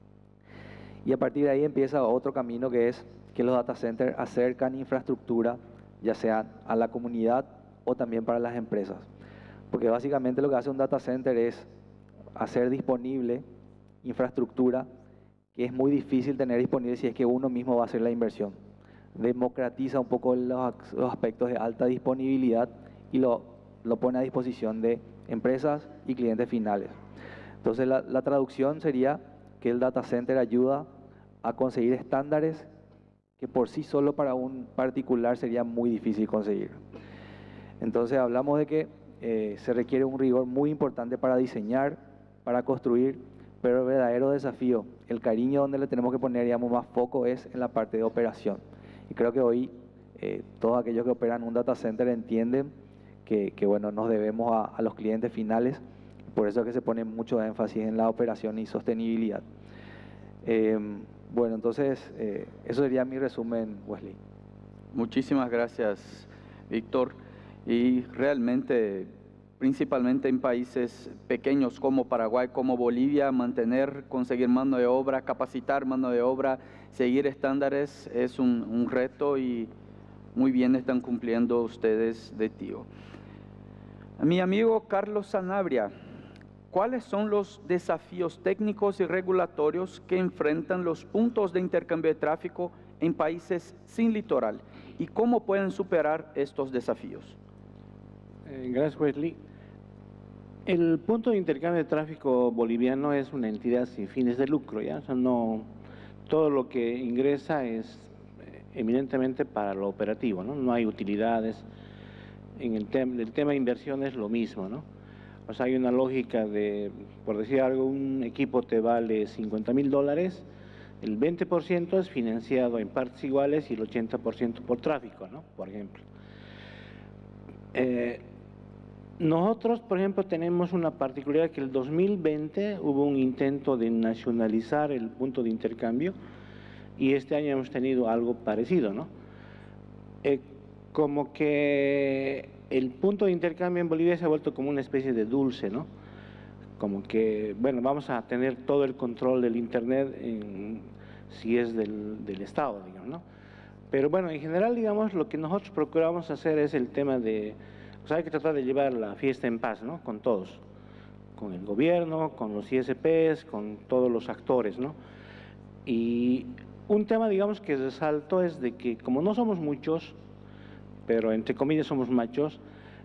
Y a partir de ahí empieza otro camino, que es que los data centers acercan infraestructura, ya sea a la comunidad o también para las empresas. Porque básicamente lo que hace un data center es hacer disponible infraestructura que es muy difícil tener disponible si es que uno mismo va a hacer la inversión. Democratiza un poco los aspectos de alta disponibilidad y lo pone a disposición de empresas y clientes finales. Entonces la traducción sería que el data center ayuda a conseguir estándares que por sí solo para un particular sería muy difícil conseguir. Entonces hablamos de que se requiere un rigor muy importante para diseñar, para construir, pero el verdadero desafío, el cariño donde le tenemos que poner, digamos, más foco es en la parte de operación. Y creo que hoy todos aquellos que operan un data center entienden que bueno, nos debemos a los clientes finales, por eso es que se pone mucho énfasis en la operación y sostenibilidad. Bueno, entonces eso sería mi resumen, Wesley. Muchísimas gracias, Víctor. Y realmente, principalmente en países pequeños como Paraguay, como Bolivia, conseguir mano de obra, capacitar mano de obra, seguir estándares es un reto, y muy bien están cumpliendo ustedes de TIO. A mi amigo Carlos Sanabria, ¿cuáles son los desafíos técnicos y regulatorios que enfrentan los puntos de intercambio de tráfico en países sin litoral, y cómo pueden superar estos desafíos? Gracias, Wesley. El punto de intercambio de tráfico boliviano es una entidad sin fines de lucro, ¿ya? O sea, no, todo lo que ingresa es eminentemente para lo operativo, ¿no? No hay utilidades. En el tema de inversión es lo mismo, ¿no? O sea, hay una lógica de, por decir algo, un equipo te vale $50,000, el 20% es financiado en partes iguales y el 80% por tráfico, ¿no? Por ejemplo. Nosotros, por ejemplo, tenemos una particularidad, que el 2020 hubo un intento de nacionalizar el punto de intercambio, y este año hemos tenido algo parecido, ¿no? Como que el punto de intercambio en Bolivia se ha vuelto como una especie de dulce, ¿no? Como que, bueno, vamos a tener todo el control del Internet si es del Estado, digamos, ¿no? Pero bueno, en general, digamos, lo que nosotros procuramos hacer es el tema de, o sea, hay que tratar de llevar la fiesta en paz, ¿no? Con todos, con el gobierno, con los ISPs, con todos los actores, ¿no? Y un tema, digamos, que resaltó es de que como no somos muchos, pero entre comillas somos machos,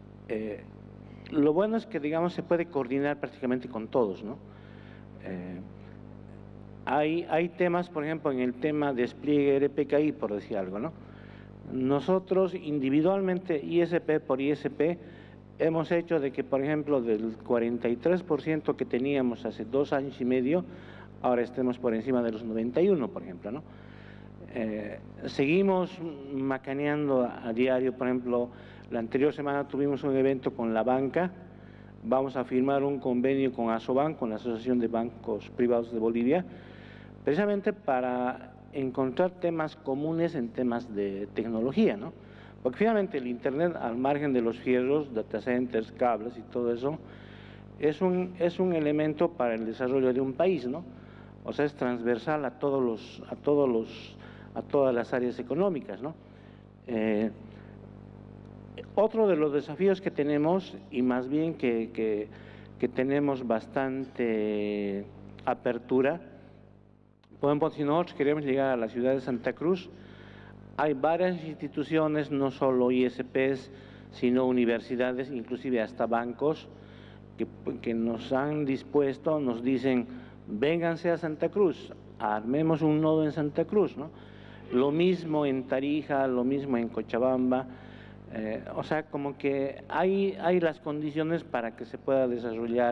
lo bueno es que, digamos, se puede coordinar prácticamente con todos, ¿no? Hay temas, por ejemplo, en el tema de despliegue RPKI, por decir algo, ¿no? Nosotros individualmente, ISP por ISP, hemos hecho de que, por ejemplo, del 43% que teníamos hace 2 años y medio, ahora estemos por encima de los 91, por ejemplo, ¿no? Seguimos macaneando a diario. Por ejemplo, la anterior semana tuvimos un evento con la banca, vamos a firmar un convenio con ASOBAN, con la Asociación de Bancos Privados de Bolivia, precisamente para encontrar temas comunes en temas de tecnología, ¿no? Porque finalmente el Internet, al margen de los fierros, data centers, cables y todo eso, es un elemento para el desarrollo de un país, ¿no? O sea, es transversal a todas las áreas económicas, ¿no? Otro de los desafíos que tenemos, y más bien que tenemos bastante apertura, por ejemplo, si nosotros queremos llegar a la ciudad de Santa Cruz, hay varias instituciones, no solo ISPs, sino universidades, inclusive hasta bancos, que nos han dispuesto, nos dicen, vénganse a Santa Cruz, armemos un nodo en Santa Cruz, ¿no? Lo mismo en Tarija, lo mismo en Cochabamba, o sea, como que hay las condiciones para que se pueda desarrollar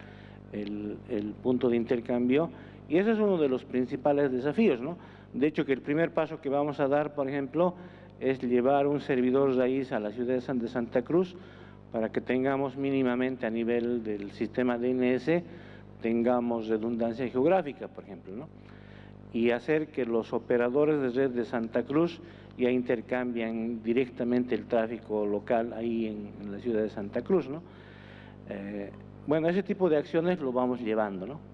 el punto de intercambio, y ese es uno de los principales desafíos, ¿no? De hecho, que el primer paso que vamos a dar, por ejemplo, es llevar un servidor raíz a la ciudad de Santa Cruz para que tengamos mínimamente a nivel del sistema DNS, tengamos redundancia geográfica, por ejemplo, ¿no? Y hacer que los operadores de red de Santa Cruz ya intercambian directamente el tráfico local ahí en la ciudad de Santa Cruz, ¿no? Bueno, ese tipo de acciones lo vamos llevando, ¿no?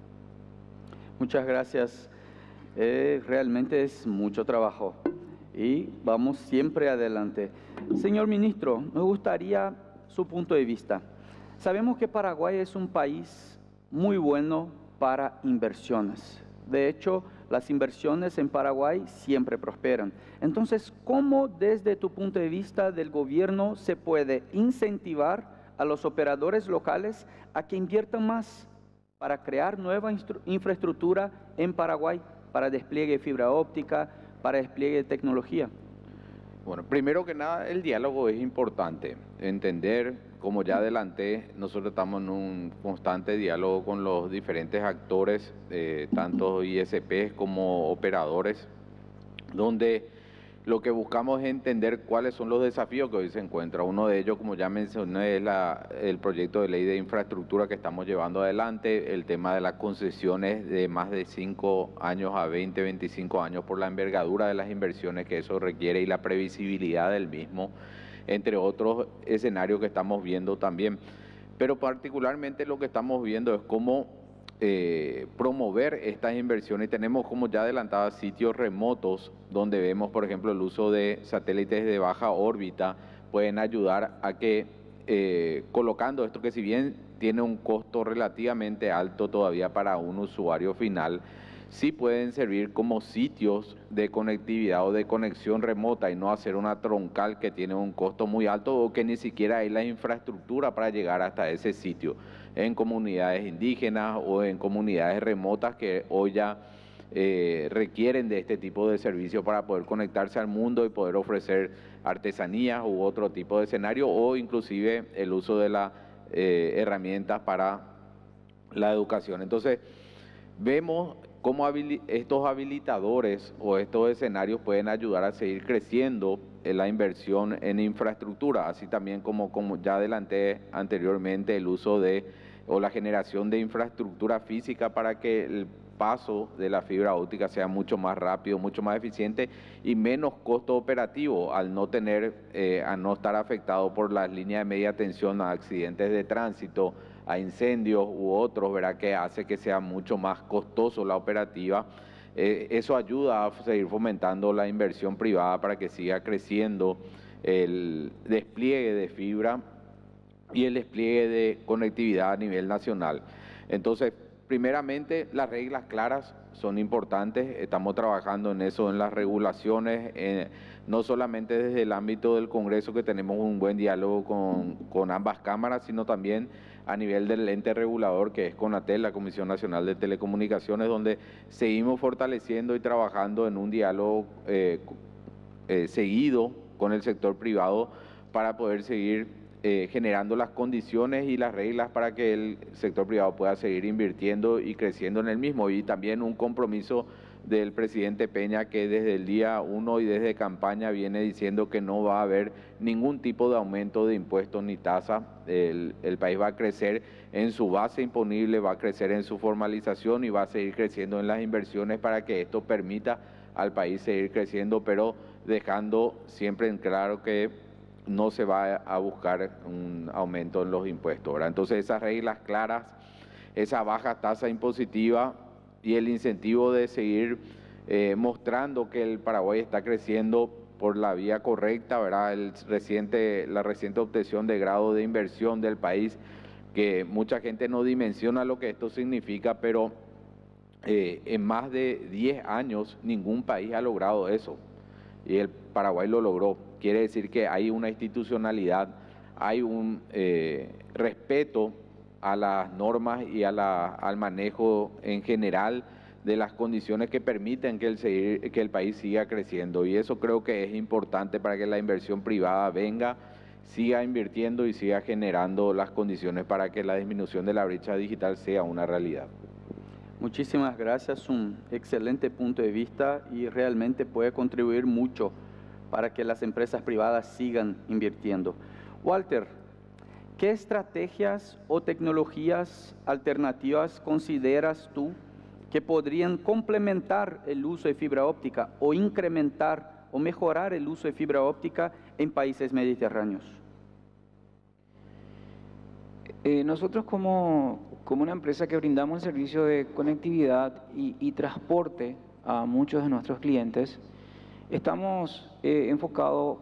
Muchas gracias. Realmente es mucho trabajo y vamos siempre adelante. Señor ministro, me gustaría su punto de vista. Sabemos que Paraguay es un país muy bueno para inversiones. De hecho, las inversiones en Paraguay siempre prosperan. Entonces, ¿cómo desde tu punto de vista del gobierno se puede incentivar a los operadores locales a que inviertan más para crear nueva infraestructura en Paraguay, para despliegue de fibra óptica, para despliegue de tecnología? Bueno, primero que nada, el diálogo es importante. Entender, como ya adelanté, nosotros estamos en un constante diálogo con los diferentes actores, tanto ISPs como operadores, donde lo que buscamos es entender cuáles son los desafíos que hoy se encuentran. Uno de ellos, como ya mencioné, es el proyecto de ley de infraestructura que estamos llevando adelante, el tema de las concesiones de más de 5 años a 20, 25 años por la envergadura de las inversiones que eso requiere y la previsibilidad del mismo, entre otros escenarios que estamos viendo también. Pero particularmente lo que estamos viendo es cómo promover estas inversiones. Y tenemos, como ya adelantaba, sitios remotos donde vemos, por ejemplo, el uso de satélites de baja órbita pueden ayudar a que, colocando esto que si bien tiene un costo relativamente alto todavía para un usuario final, sí pueden servir como sitios de conectividad o de conexión remota y no hacer una troncal que tiene un costo muy alto o que ni siquiera hay la infraestructura para llegar hasta ese sitio, en comunidades indígenas o en comunidades remotas que hoy ya requieren de este tipo de servicio para poder conectarse al mundo y poder ofrecer artesanías u otro tipo de escenario, o inclusive el uso de las herramientas para la educación. Entonces, vemos cómo estos habilitadores o estos escenarios pueden ayudar a seguir creciendo en la inversión en infraestructura, así también como ya adelanté anteriormente, el uso o la generación de infraestructura física para que el paso de la fibra óptica sea mucho más rápido, mucho más eficiente y menos costo operativo al no estar afectado por las líneas de media tensión a accidentes de tránsito, a incendios u otros, ¿verdad?, que hace que sea mucho más costoso la operativa. Eso ayuda a seguir fomentando la inversión privada para que siga creciendo el despliegue de fibra y el despliegue de conectividad a nivel nacional. Entonces, primeramente, las reglas claras son importantes. Estamos trabajando en eso, en las regulaciones, no solamente desde el ámbito del Congreso, que tenemos un buen diálogo con ambas cámaras, sino también a nivel del ente regulador, que es CONATEL, la Comisión Nacional de Telecomunicaciones, donde seguimos fortaleciendo y trabajando en un diálogo seguido con el sector privado para poder seguir generando las condiciones y las reglas para que el sector privado pueda seguir invirtiendo y creciendo en el mismo. Y también un compromiso del presidente Peña, que desde el día 1 y desde campaña viene diciendo que no va a haber ningún tipo de aumento de impuestos ni tasa. El país va a crecer en su base imponible, va a crecer en su formalización y va a seguir creciendo en las inversiones para que esto permita al país seguir creciendo, pero dejando siempre en claro que no se va a buscar un aumento en los impuestos, ¿verdad? Entonces esas reglas claras, esa baja tasa impositiva y el incentivo de seguir mostrando que el Paraguay está creciendo por la vía correcta, ¿verdad? La reciente obtención de grado de inversión del país, que mucha gente no dimensiona lo que esto significa, pero en más de 10 años ningún país ha logrado eso y el Paraguay lo logró. Quiere decir que hay una institucionalidad, hay un respeto a las normas y al manejo en general de las condiciones que permiten que el país siga creciendo. Y eso creo que es importante para que la inversión privada venga, siga invirtiendo y siga generando las condiciones para que la disminución de la brecha digital sea una realidad. Muchísimas gracias, un excelente punto de vista y realmente puede contribuir mucho para que las empresas privadas sigan invirtiendo. Walter, ¿qué estrategias o tecnologías alternativas consideras tú que podrían complementar el uso de fibra óptica o incrementar o mejorar el uso de fibra óptica en países mediterráneos? Nosotros como una empresa que brindamos el servicio de conectividad y transporte a muchos de nuestros clientes, estamos enfocados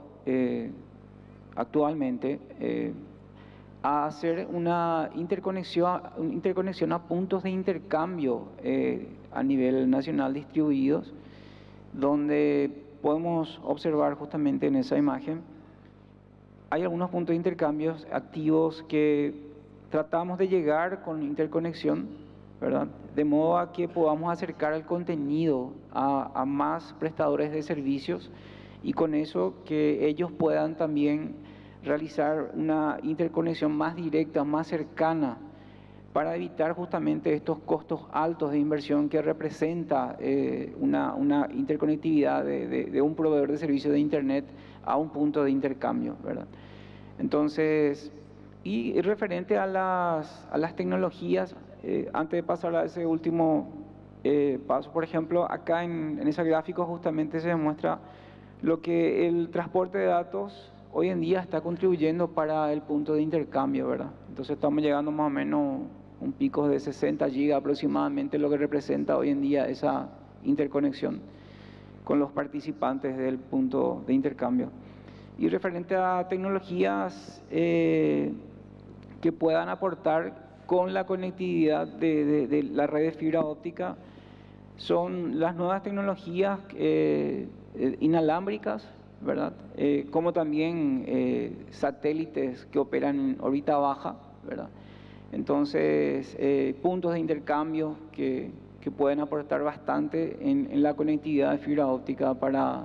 actualmente a hacer una interconexión a puntos de intercambio a nivel nacional distribuidos, donde podemos observar justamente en esa imagen, hay algunos puntos de intercambio activos que tratamos de llegar con interconexión, ¿verdad? De modo a que podamos acercar el contenido a más prestadores de servicios y con eso que ellos puedan también realizar una interconexión más directa, más cercana, para evitar justamente estos costos altos de inversión que representa una interconectividad de un proveedor de servicio de Internet a un punto de intercambio, ¿verdad? Entonces, y referente a las tecnologías, antes de pasar a ese último paso, por ejemplo, acá en ese gráfico justamente se demuestra lo que el transporte de datos hoy en día está contribuyendo para el punto de intercambio, ¿verdad? Entonces estamos llegando más o menos a un pico de 60 gigas aproximadamente, lo que representa hoy en día esa interconexión con los participantes del punto de intercambio. Y referente a tecnologías que puedan aportar con la conectividad de la red de fibra óptica, son las nuevas tecnologías inalámbricas, ¿verdad? Como también satélites que operan en órbita baja, ¿verdad? Entonces, puntos de intercambio que pueden aportar bastante en la conectividad de fibra óptica para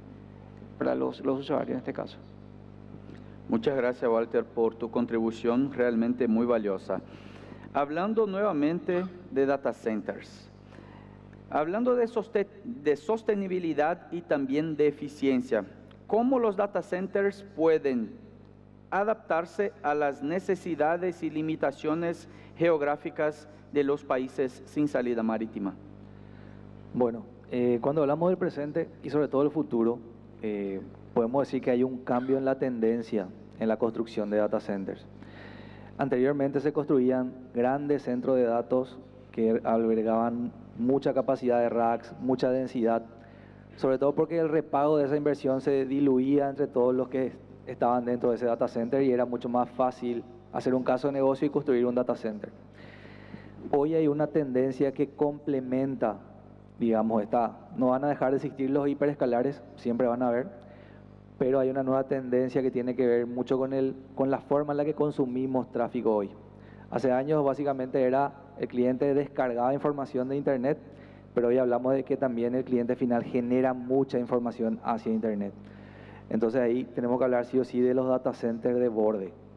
los usuarios en este caso. Muchas gracias, Walter, por tu contribución realmente muy valiosa. Hablando nuevamente de data centers, hablando de sostenibilidad y también de eficiencia, ¿cómo los data centers pueden adaptarse a las necesidades y limitaciones geográficas de los países sin salida marítima? Bueno, cuando hablamos del presente y sobre todo del futuro, podemos decir que hay un cambio en la tendencia en la construcción de data centers. Anteriormente se construían grandes centros de datos que albergaban mucha capacidad de racks, mucha densidad, sobre todo porque el repago de esa inversión se diluía entre todos los que estaban dentro de ese data center y era mucho más fácil hacer un caso de negocio y construir un data center. Hoy hay una tendencia que complementa, digamos, no van a dejar de existir los hiperescalares, siempre van a haber, pero hay una nueva tendencia que tiene que ver mucho con la forma en la que consumimos tráfico hoy. Hace años básicamente el cliente descargaba información de Internet, pero hoy hablamos de que también el cliente final genera mucha información hacia Internet. Entonces ahí tenemos que hablar sí o sí de los data centers de borde.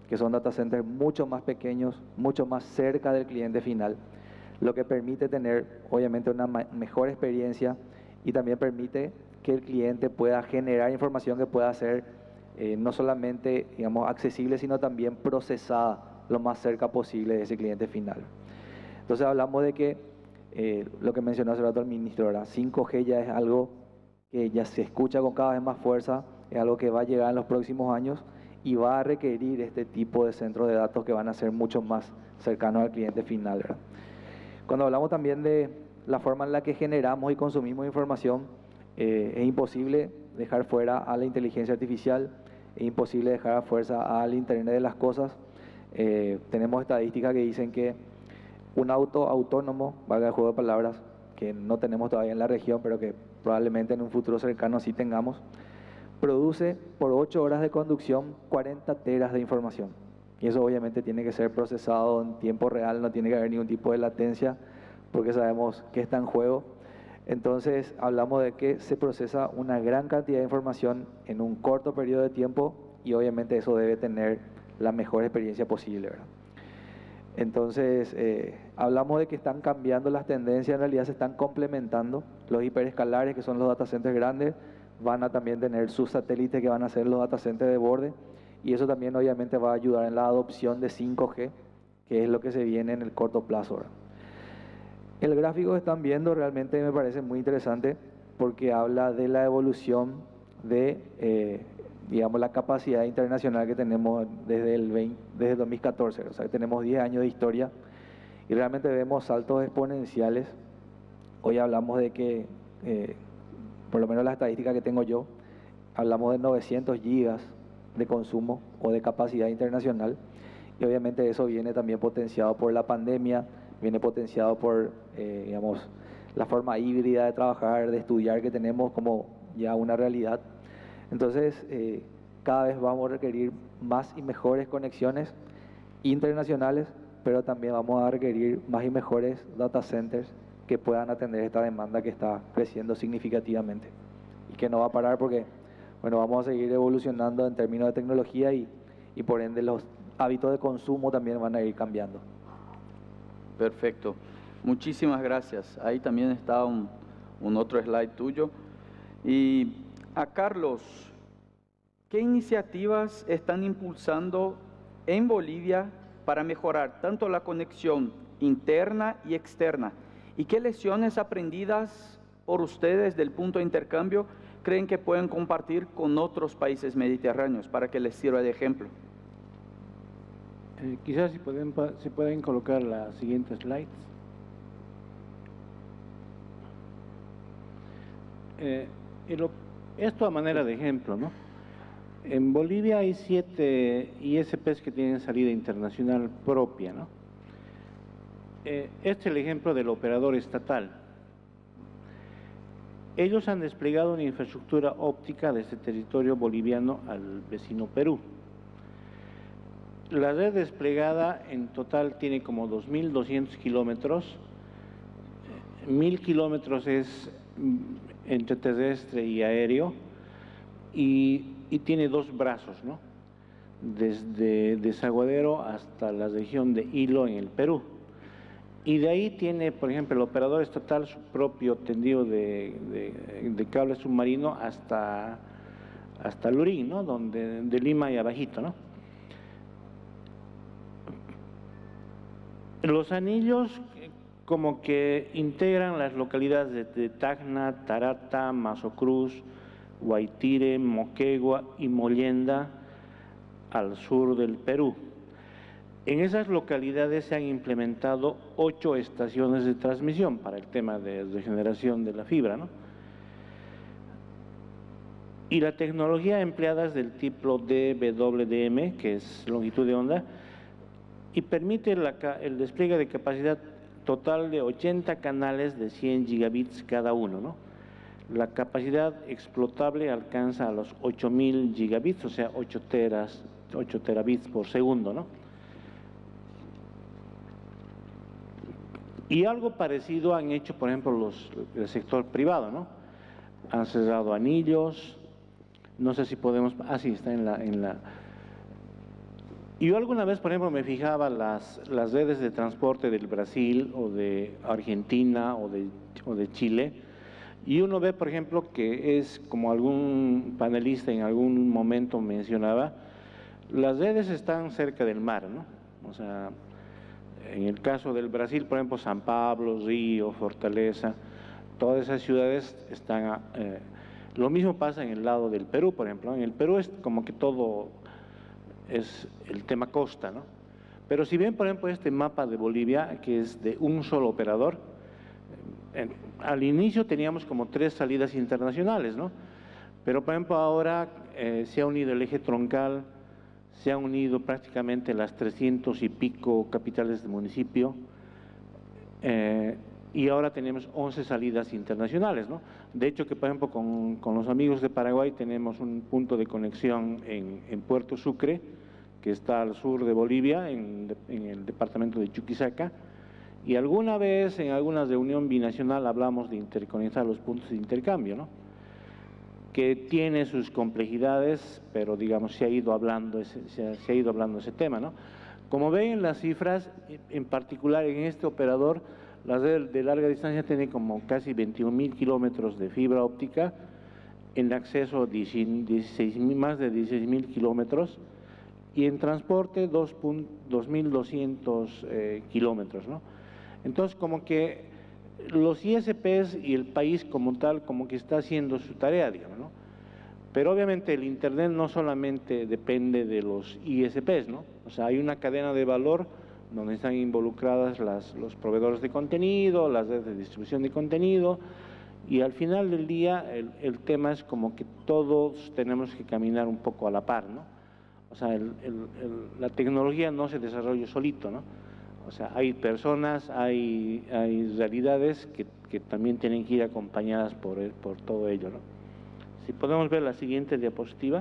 que son data centers mucho más pequeños, mucho más cerca del cliente final, lo que permite tener obviamente una mejor experiencia y también permite que el cliente pueda generar información que pueda ser no solamente, digamos, accesible, sino también procesada lo más cerca posible de ese cliente final. Entonces hablamos de que lo que mencionó hace rato el ministro, ¿verdad? 5G ya es algo que ya se escucha con cada vez más fuerza, es algo que va a llegar en los próximos años y va a requerir este tipo de centros de datos que van a ser mucho más cercanos al cliente final, ¿verdad? Cuando hablamos también de la forma en la que generamos y consumimos información, es imposible dejar fuera a la inteligencia artificial, es imposible dejar fuera al Internet de las cosas. Tenemos estadísticas que dicen que un auto autónomo, valga el juego de palabras, que no tenemos todavía en la región, pero que probablemente en un futuro cercano sí tengamos, produce por 8 horas de conducción 40 teras de información. Y eso obviamente tiene que ser procesado en tiempo real, no tiene que haber ningún tipo de latencia, porque sabemos que está en juego. Entonces hablamos de que se procesa una gran cantidad de información en un corto periodo de tiempo y obviamente eso debe tener la mejor experiencia posible, ¿verdad? Entonces hablamos de que están cambiando las tendencias, en realidad se están complementando. Los hiperescalares, que son los data centers grandes, van a también tener sus satélites que van a ser los data centers de borde, y eso también obviamente va a ayudar en la adopción de 5G, que es lo que se viene en el corto plazo, ¿verdad? El gráfico que están viendo realmente me parece muy interesante porque habla de la evolución de, digamos, la capacidad internacional que tenemos desde 2014, o sea, que tenemos 10 años de historia y realmente vemos saltos exponenciales. Hoy hablamos de que, por lo menos la estadística que tengo yo, hablamos de 900 gigas de consumo o de capacidad internacional y obviamente eso viene también potenciado por la pandemia, viene potenciado por, digamos, la forma híbrida de trabajar, de estudiar que tenemos como ya una realidad. Entonces, cada vez vamos a requerir más y mejores conexiones internacionales, pero también vamos a requerir más y mejores data centers que puedan atender esta demanda que está creciendo significativamente y que no va a parar porque, bueno, vamos a seguir evolucionando en términos de tecnología y por ende los hábitos de consumo también van a ir cambiando. Perfecto. Muchísimas gracias. Ahí también está un otro slide tuyo. Y a Carlos, ¿qué iniciativas están impulsando en Bolivia para mejorar tanto la conexión interna y externa? ¿Y qué lecciones aprendidas por ustedes del punto de intercambio creen que pueden compartir con otros países mediterráneos para que les sirva de ejemplo? Quizás si pueden colocar las siguientes slides. Esto a manera de ejemplo, ¿no? En Bolivia hay 7 ISPs que tienen salida internacional propia, ¿no? Este es el ejemplo del operador estatal. Ellos han desplegado una infraestructura óptica desde territorio boliviano al vecino Perú. La red desplegada en total tiene como 2.200 kilómetros. 1.000 kilómetros es entre terrestre y aéreo y tiene 2 brazos, ¿no? Desde Desaguadero hasta la región de Hilo en el Perú. Y de ahí tiene, por ejemplo, el operador estatal su propio tendido de cable submarino hasta Lurín, ¿no? De Lima y abajito, ¿no? Los anillos como que integran las localidades de Tacna, Tarata, Mazocruz, Guaitire, Moquegua y Mollenda al sur del Perú. En esas localidades se han implementado 8 estaciones de transmisión para el tema de regeneración de la fibra, ¿no? Y la tecnología empleada es del tipo DWDM, que es longitud de onda, y permite el despliegue de capacidad total de 80 canales de 100 gigabits cada uno, ¿no? La capacidad explotable alcanza a los 8.000 gigabits, o sea, 8 terabits por segundo, ¿no? Y algo parecido han hecho, por ejemplo, el sector privado, ¿no? Han cerrado anillos, no sé si podemos, sí, está en la Y yo alguna vez, por ejemplo, me fijaba las redes de transporte del Brasil o de Argentina o de Chile, y uno ve, por ejemplo, que es como algún panelista en algún momento mencionaba, las redes están cerca del mar, ¿no? O sea, en el caso del Brasil, por ejemplo, San Pablo, Río, Fortaleza, todas esas ciudades están... lo mismo pasa en el lado del Perú, por ejemplo. En el Perú es como que todo es el tema costa, ¿no? Pero si ven, por ejemplo, este mapa de Bolivia, que es de un solo operador, al inicio teníamos como 3 salidas internacionales, ¿no? Pero, por ejemplo, ahora se ha unido el eje troncal, se han unido prácticamente las 300 y pico capitales de municipio, y ahora tenemos 11 salidas internacionales, ¿no? De hecho, que por ejemplo con los amigos de Paraguay tenemos un punto de conexión en Puerto Sucre, que está al sur de Bolivia, en el departamento de Chuquisaca, y alguna vez en alguna reunión binacional hablamos de interconectar los puntos de intercambio, ¿no? Que tiene sus complejidades, pero digamos se ha ido hablando ese tema, ¿no? Como ven en las cifras, en particular en este operador, la red de larga distancia tiene como casi 21.000 kilómetros de fibra óptica, en acceso más de 16.000 kilómetros, y en transporte 2.200 kilómetros, ¿no? Entonces, como que los ISPs y el país como tal, como que está haciendo su tarea, digamos, ¿no? Pero obviamente el Internet no solamente depende de los ISPs, ¿no? O sea, hay una cadena de valor donde están involucradas los proveedores de contenido, las redes de distribución de contenido, y al final del día el tema es como que todos tenemos que caminar un poco a la par, ¿no? O sea, la tecnología no se desarrolla solito, ¿no? O sea, hay personas, hay realidades que también tienen que ir acompañadas por todo ello, ¿no? Si podemos ver la siguiente diapositiva.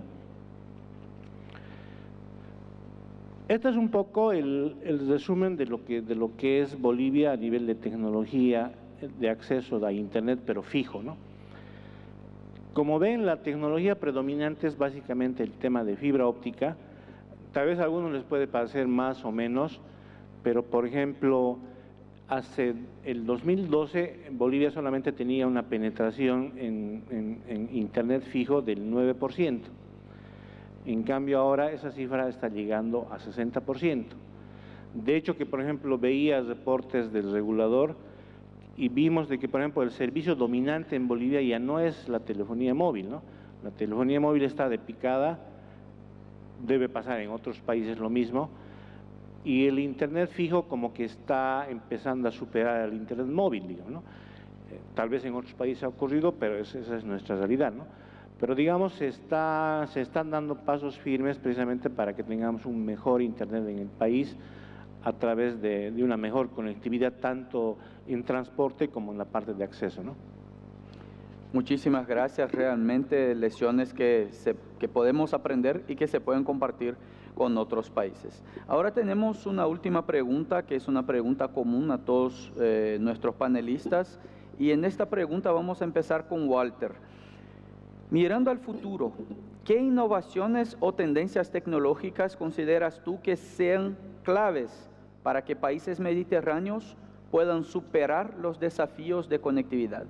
Este es un poco el resumen de lo que es Bolivia a nivel de tecnología de acceso a Internet, pero fijo, ¿no? Como ven, la tecnología predominante es básicamente el tema de fibra óptica. Tal vez a algunos les puede parecer más o menos, pero por ejemplo, hace el 2012 Bolivia solamente tenía una penetración en Internet fijo del 9%. En cambio ahora esa cifra está llegando a 60%. De hecho que por ejemplo veía reportes del regulador y vimos de que por ejemplo el servicio dominante en Bolivia ya no es la telefonía móvil, ¿no? La telefonía móvil está de picada, debe pasar en otros países lo mismo, y el Internet fijo como que está empezando a superar al Internet móvil, digamos, ¿no? Tal vez en otros países ha ocurrido, pero esa es nuestra realidad, ¿no? Pero digamos, se están dando pasos firmes precisamente para que tengamos un mejor Internet en el país a través de una mejor conectividad tanto en transporte como en la parte de acceso, ¿no? Muchísimas gracias, realmente lecciones que podemos aprender y que se pueden compartir con otros países. Ahora tenemos una última pregunta, que es una pregunta común a todos nuestros panelistas, y en esta pregunta vamos a empezar con Walter. Mirando al futuro, ¿qué innovaciones o tendencias tecnológicas consideras tú que sean claves para que países mediterráneos puedan superar los desafíos de conectividad?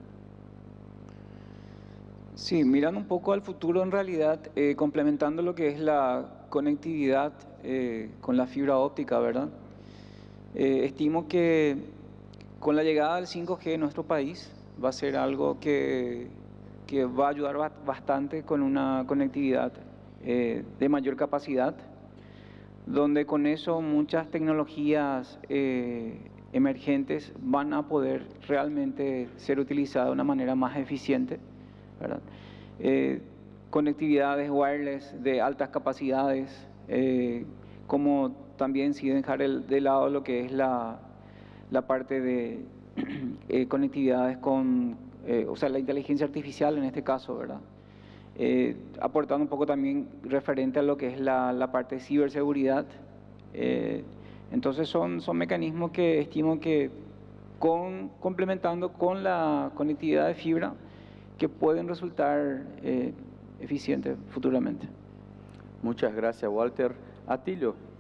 Sí, mirando un poco al futuro, en realidad, complementando lo que es la conectividad con la fibra óptica, ¿verdad? Estimo que con la llegada del 5G en nuestro país va a ser algo que va a ayudar bastante con una conectividad de mayor capacidad, donde con eso muchas tecnologías emergentes van a poder realmente ser utilizadas de una manera más eficiente, ¿verdad? Conectividades wireless de altas capacidades, como también sin dejar de lado lo que es la parte de conectividades con, o sea, la inteligencia artificial en este caso, ¿verdad? Aportando un poco también referente a lo que es la parte de ciberseguridad. Entonces son mecanismos que estimo que complementando con la conectividad de fibra, que pueden resultar eficientes futuramente. Muchas gracias, Walter. Atilio,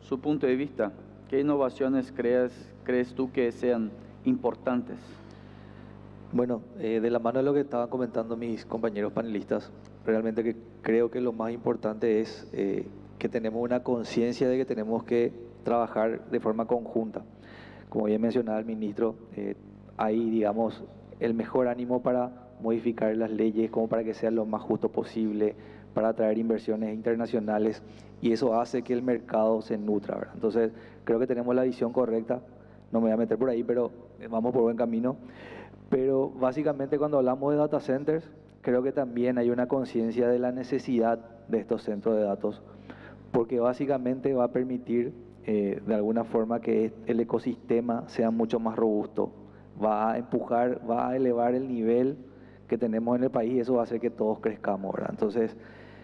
su punto de vista, ¿qué innovaciones crees tú que sean importantes? Bueno, de la mano de lo que estaban comentando mis compañeros panelistas, realmente que creo que lo más importante es que tenemos una conciencia de que tenemos que trabajar de forma conjunta. Como bien mencionaba el ministro, hay, digamos, el mejor ánimo para modificar las leyes como para que sea lo más justo posible, para atraer inversiones internacionales, y eso hace que el mercado se nutra, ¿verdad? Entonces, creo que tenemos la visión correcta. No me voy a meter por ahí, pero vamos por buen camino. Pero básicamente cuando hablamos de data centers, creo que también hay una conciencia de la necesidad de estos centros de datos, porque básicamente va a permitir de alguna forma que el ecosistema sea mucho más robusto, va a empujar, va a elevar el nivel que tenemos en el país y eso va a hacer que todos crezcamos, ¿verdad? Entonces,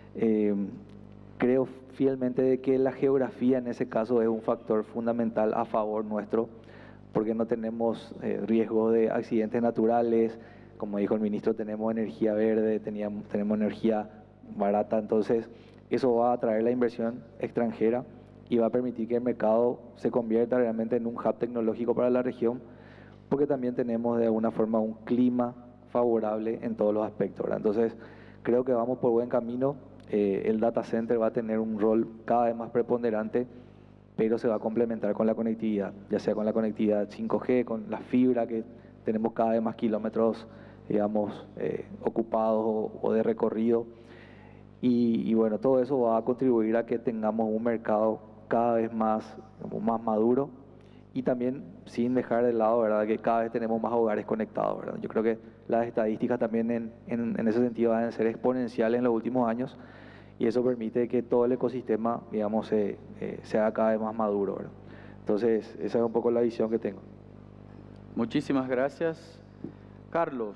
creo fielmente de que la geografía en ese caso es un factor fundamental a favor nuestro, porque no tenemos riesgo de accidentes naturales. Como dijo el ministro, tenemos energía verde, tenemos energía barata, entonces eso va a atraer la inversión extranjera y va a permitir que el mercado se convierta realmente en un hub tecnológico para la región, porque también tenemos de alguna forma un clima favorable en todos los aspectos, ¿verdad? Entonces, creo que vamos por buen camino. El data center va a tener un rol cada vez más preponderante, pero se va a complementar con la conectividad, ya sea con la conectividad 5G, con la fibra, que tenemos cada vez más kilómetros, digamos, ocupados o de recorrido. Y bueno, todo eso va a contribuir a que tengamos un mercado cada vez más maduro, y también sin dejar de lado, ¿verdad?, que cada vez tenemos más hogares conectados, ¿verdad? Yo creo que las estadísticas también en ese sentido van a ser exponenciales en los últimos años, y eso permite que todo el ecosistema, digamos, se haga cada vez más maduro, ¿verdad? Entonces, esa es un poco la visión que tengo. Muchísimas gracias. Carlos.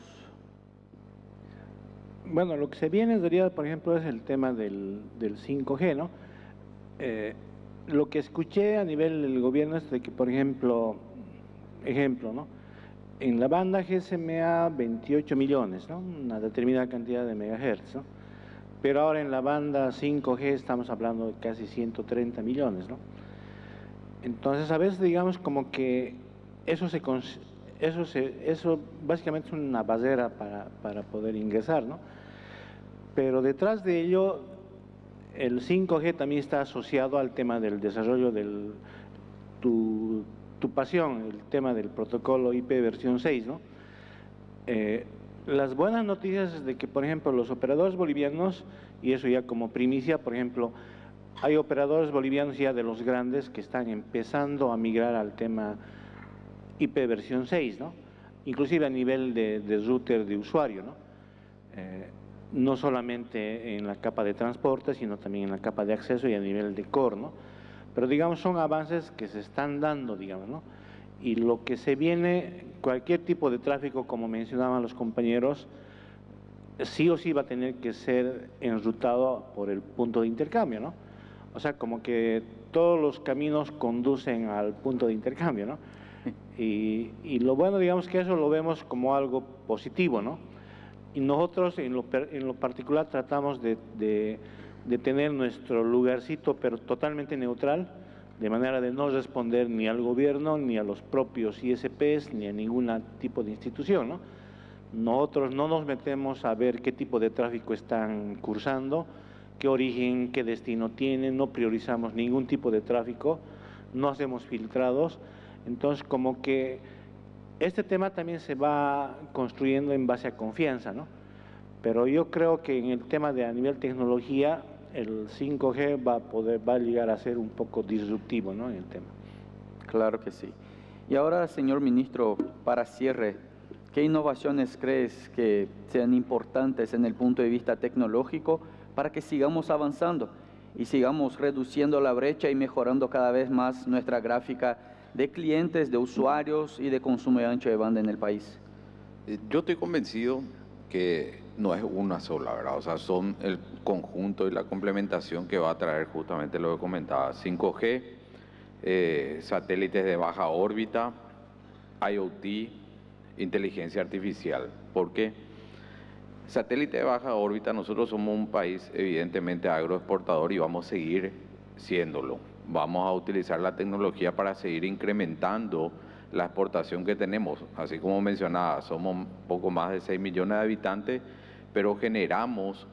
Bueno, lo que se viene en realidad, por ejemplo, es el tema del 5G, ¿no? Lo que escuché a nivel del gobierno es de que, por ejemplo, ¿no? En la banda GSMA 28 millones, ¿no? Una determinada cantidad de megahertz, ¿no? Pero ahora en la banda 5G estamos hablando de casi 130 millones, ¿no? Entonces, a veces digamos como que eso básicamente es una barrera para poder ingresar, ¿no? Pero detrás de ello, el 5G también está asociado al tema del desarrollo del tu pasión, el tema del protocolo IP versión 6, ¿no? Las buenas noticias es de que, por ejemplo, los operadores bolivianos, y eso ya como primicia, por ejemplo, hay operadores bolivianos ya de los grandes que están empezando a migrar al tema IP versión 6, ¿no? Inclusive a nivel de router de usuario, ¿no? No solamente en la capa de transporte, sino también en la capa de acceso y a nivel de core, ¿no? Pero digamos son avances que se están dando, digamos, ¿no? Y lo que se viene, cualquier tipo de tráfico, como mencionaban los compañeros, sí o sí va a tener que ser enrutado por el punto de intercambio, ¿no? O sea, como que todos los caminos conducen al punto de intercambio, ¿no? Y lo bueno, digamos que eso lo vemos como algo positivo, ¿no? Y nosotros en lo particular tratamos de tener nuestro lugarcito, pero totalmente neutral, de manera de no responder ni al gobierno, ni a los propios ISPs, ni a ningún tipo de institución, ¿no? Nosotros no nos metemos a ver qué tipo de tráfico están cursando, qué origen, qué destino tienen, no priorizamos ningún tipo de tráfico, no hacemos filtrados. Entonces, como que este tema también se va construyendo en base a confianza, ¿no? Pero yo creo que en el tema de a nivel tecnología, el 5G va a llegar a ser un poco disruptivo, ¿no?, en el tema. Claro que sí. Y ahora, señor ministro, para cierre, ¿qué innovaciones crees que sean importantes en el punto de vista tecnológico para que sigamos avanzando y sigamos reduciendo la brecha y mejorando cada vez más nuestra gráfica de clientes, de usuarios y de consumo de ancho de banda en el país? Yo estoy convencido que no es una sola, ¿verdad? O sea, son el conjunto y la complementación que va a traer justamente lo que comentaba, 5G, satélites de baja órbita, IoT, inteligencia artificial. ¿Por qué? Satélite de baja órbita, nosotros somos un país evidentemente agroexportador y vamos a seguir siéndolo. vamos a utilizar la tecnología para seguir incrementando la exportación que tenemos. Así como mencionaba, somos un poco más de 6 millones de habitantes, pero generamos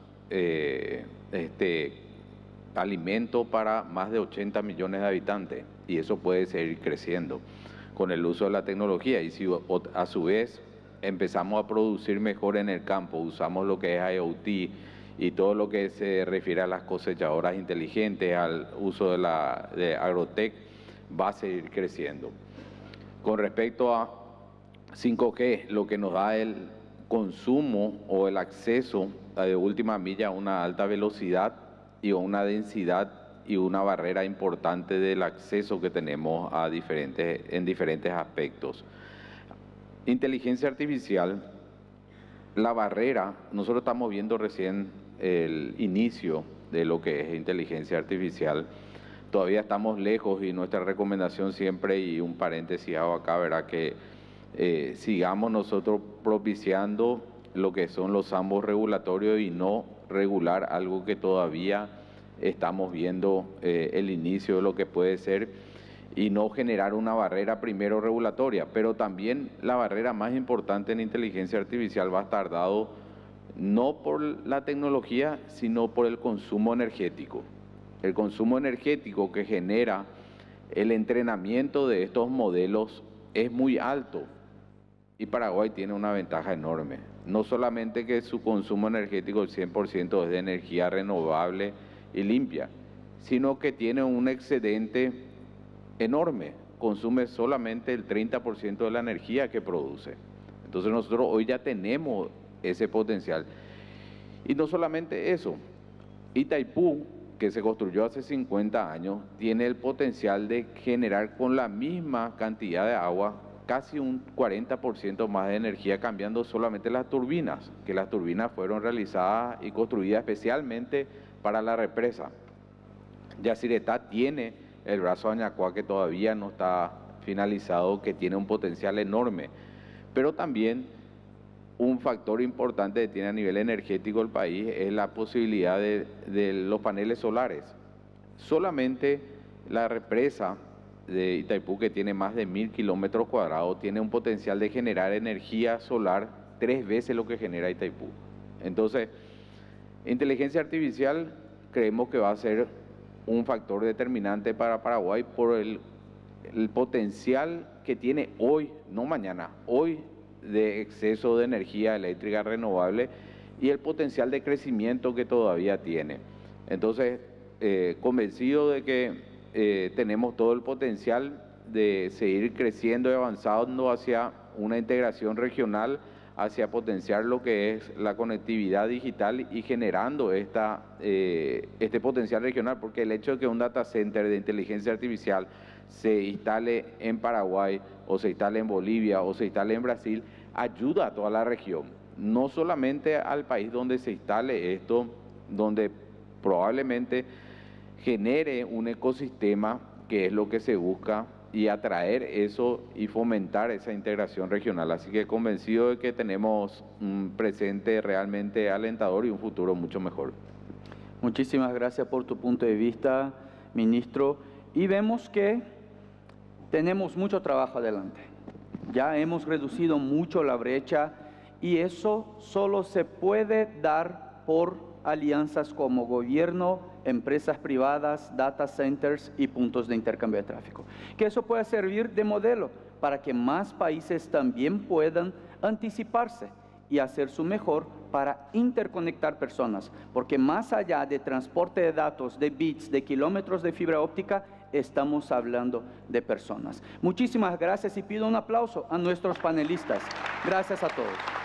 alimento para más de 80 millones de habitantes, y eso puede seguir creciendo con el uso de la tecnología. Y si a su vez empezamos a producir mejor en el campo, usamos lo que es IoT y todo lo que se refiere a las cosechadoras inteligentes, al uso de agrotech, va a seguir creciendo. Con respecto a 5G, lo que nos da el consumo o el acceso de última milla a una alta velocidad y a una densidad y una barrera importante del acceso que tenemos a en diferentes aspectos. Inteligencia artificial, la barrera, nosotros estamos viendo recién el inicio de lo que es inteligencia artificial. Todavía estamos lejos, y nuestra recomendación siempre, y un paréntesis hago acá, ¿verdad?, que sigamos nosotros propiciando lo que son los ambos regulatorios y no regular algo que todavía estamos viendo el inicio de lo que puede ser, y no generar una barrera primero regulatoria. Pero también la barrera más importante en inteligencia artificial va a estar dado no por la tecnología, sino por el consumo energético. El consumo energético que genera el entrenamiento de estos modelos es muy alto, y Paraguay tiene una ventaja enorme. No solamente que su consumo energético, el 100% es de energía renovable y limpia, sino que tiene un excedente enorme, consume solamente el 30% de la energía que produce. Entonces nosotros hoy ya tenemos ese potencial. Y no solamente eso, Itaipú, que se construyó hace 50 años, tiene el potencial de generar con la misma cantidad de agua casi un 40% más de energía, cambiando solamente las turbinas, que las turbinas fueron realizadas y construidas especialmente para la represa. Yacyretá tiene el brazo Añacuá, que todavía no está finalizado, que tiene un potencial enorme, pero también un factor importante que tiene a nivel energético el país es la posibilidad de los paneles solares. Solamente la represa de Itaipú, que tiene más de 1000 kilómetros cuadrados, tiene un potencial de generar energía solar 3 veces lo que genera Itaipú. Entonces, inteligencia artificial creemos que va a ser un factor determinante para Paraguay por el potencial que tiene hoy, no mañana, hoy, de exceso de energía eléctrica renovable, y el potencial de crecimiento que todavía tiene. Entonces, convencido de que tenemos todo el potencial de seguir creciendo y avanzando hacia una integración regional, hacia potenciar lo que es la conectividad digital y generando este potencial regional, porque el hecho de que un data center de inteligencia artificial se instale en Paraguay, o se instale en Bolivia, o se instale en Brasil, ayuda a toda la región, no solamente al país donde se instale esto, donde probablemente genere un ecosistema, que es lo que se busca, y atraer eso y fomentar esa integración regional. Así que convencido de que tenemos un presente realmente alentador y un futuro mucho mejor. Muchísimas gracias por tu punto de vista, ministro. Y vemos que tenemos mucho trabajo adelante. Ya hemos reducido mucho la brecha, y eso solo se puede dar por alianzas como gobierno, empresas privadas, data centers y puntos de intercambio de tráfico. Que eso pueda servir de modelo para que más países también puedan anticiparse y hacer su mejor para interconectar personas, porque más allá de transporte de datos, de bits, de kilómetros de fibra óptica, estamos hablando de personas. Muchísimas gracias, y pido un aplauso a nuestros panelistas. Gracias a todos.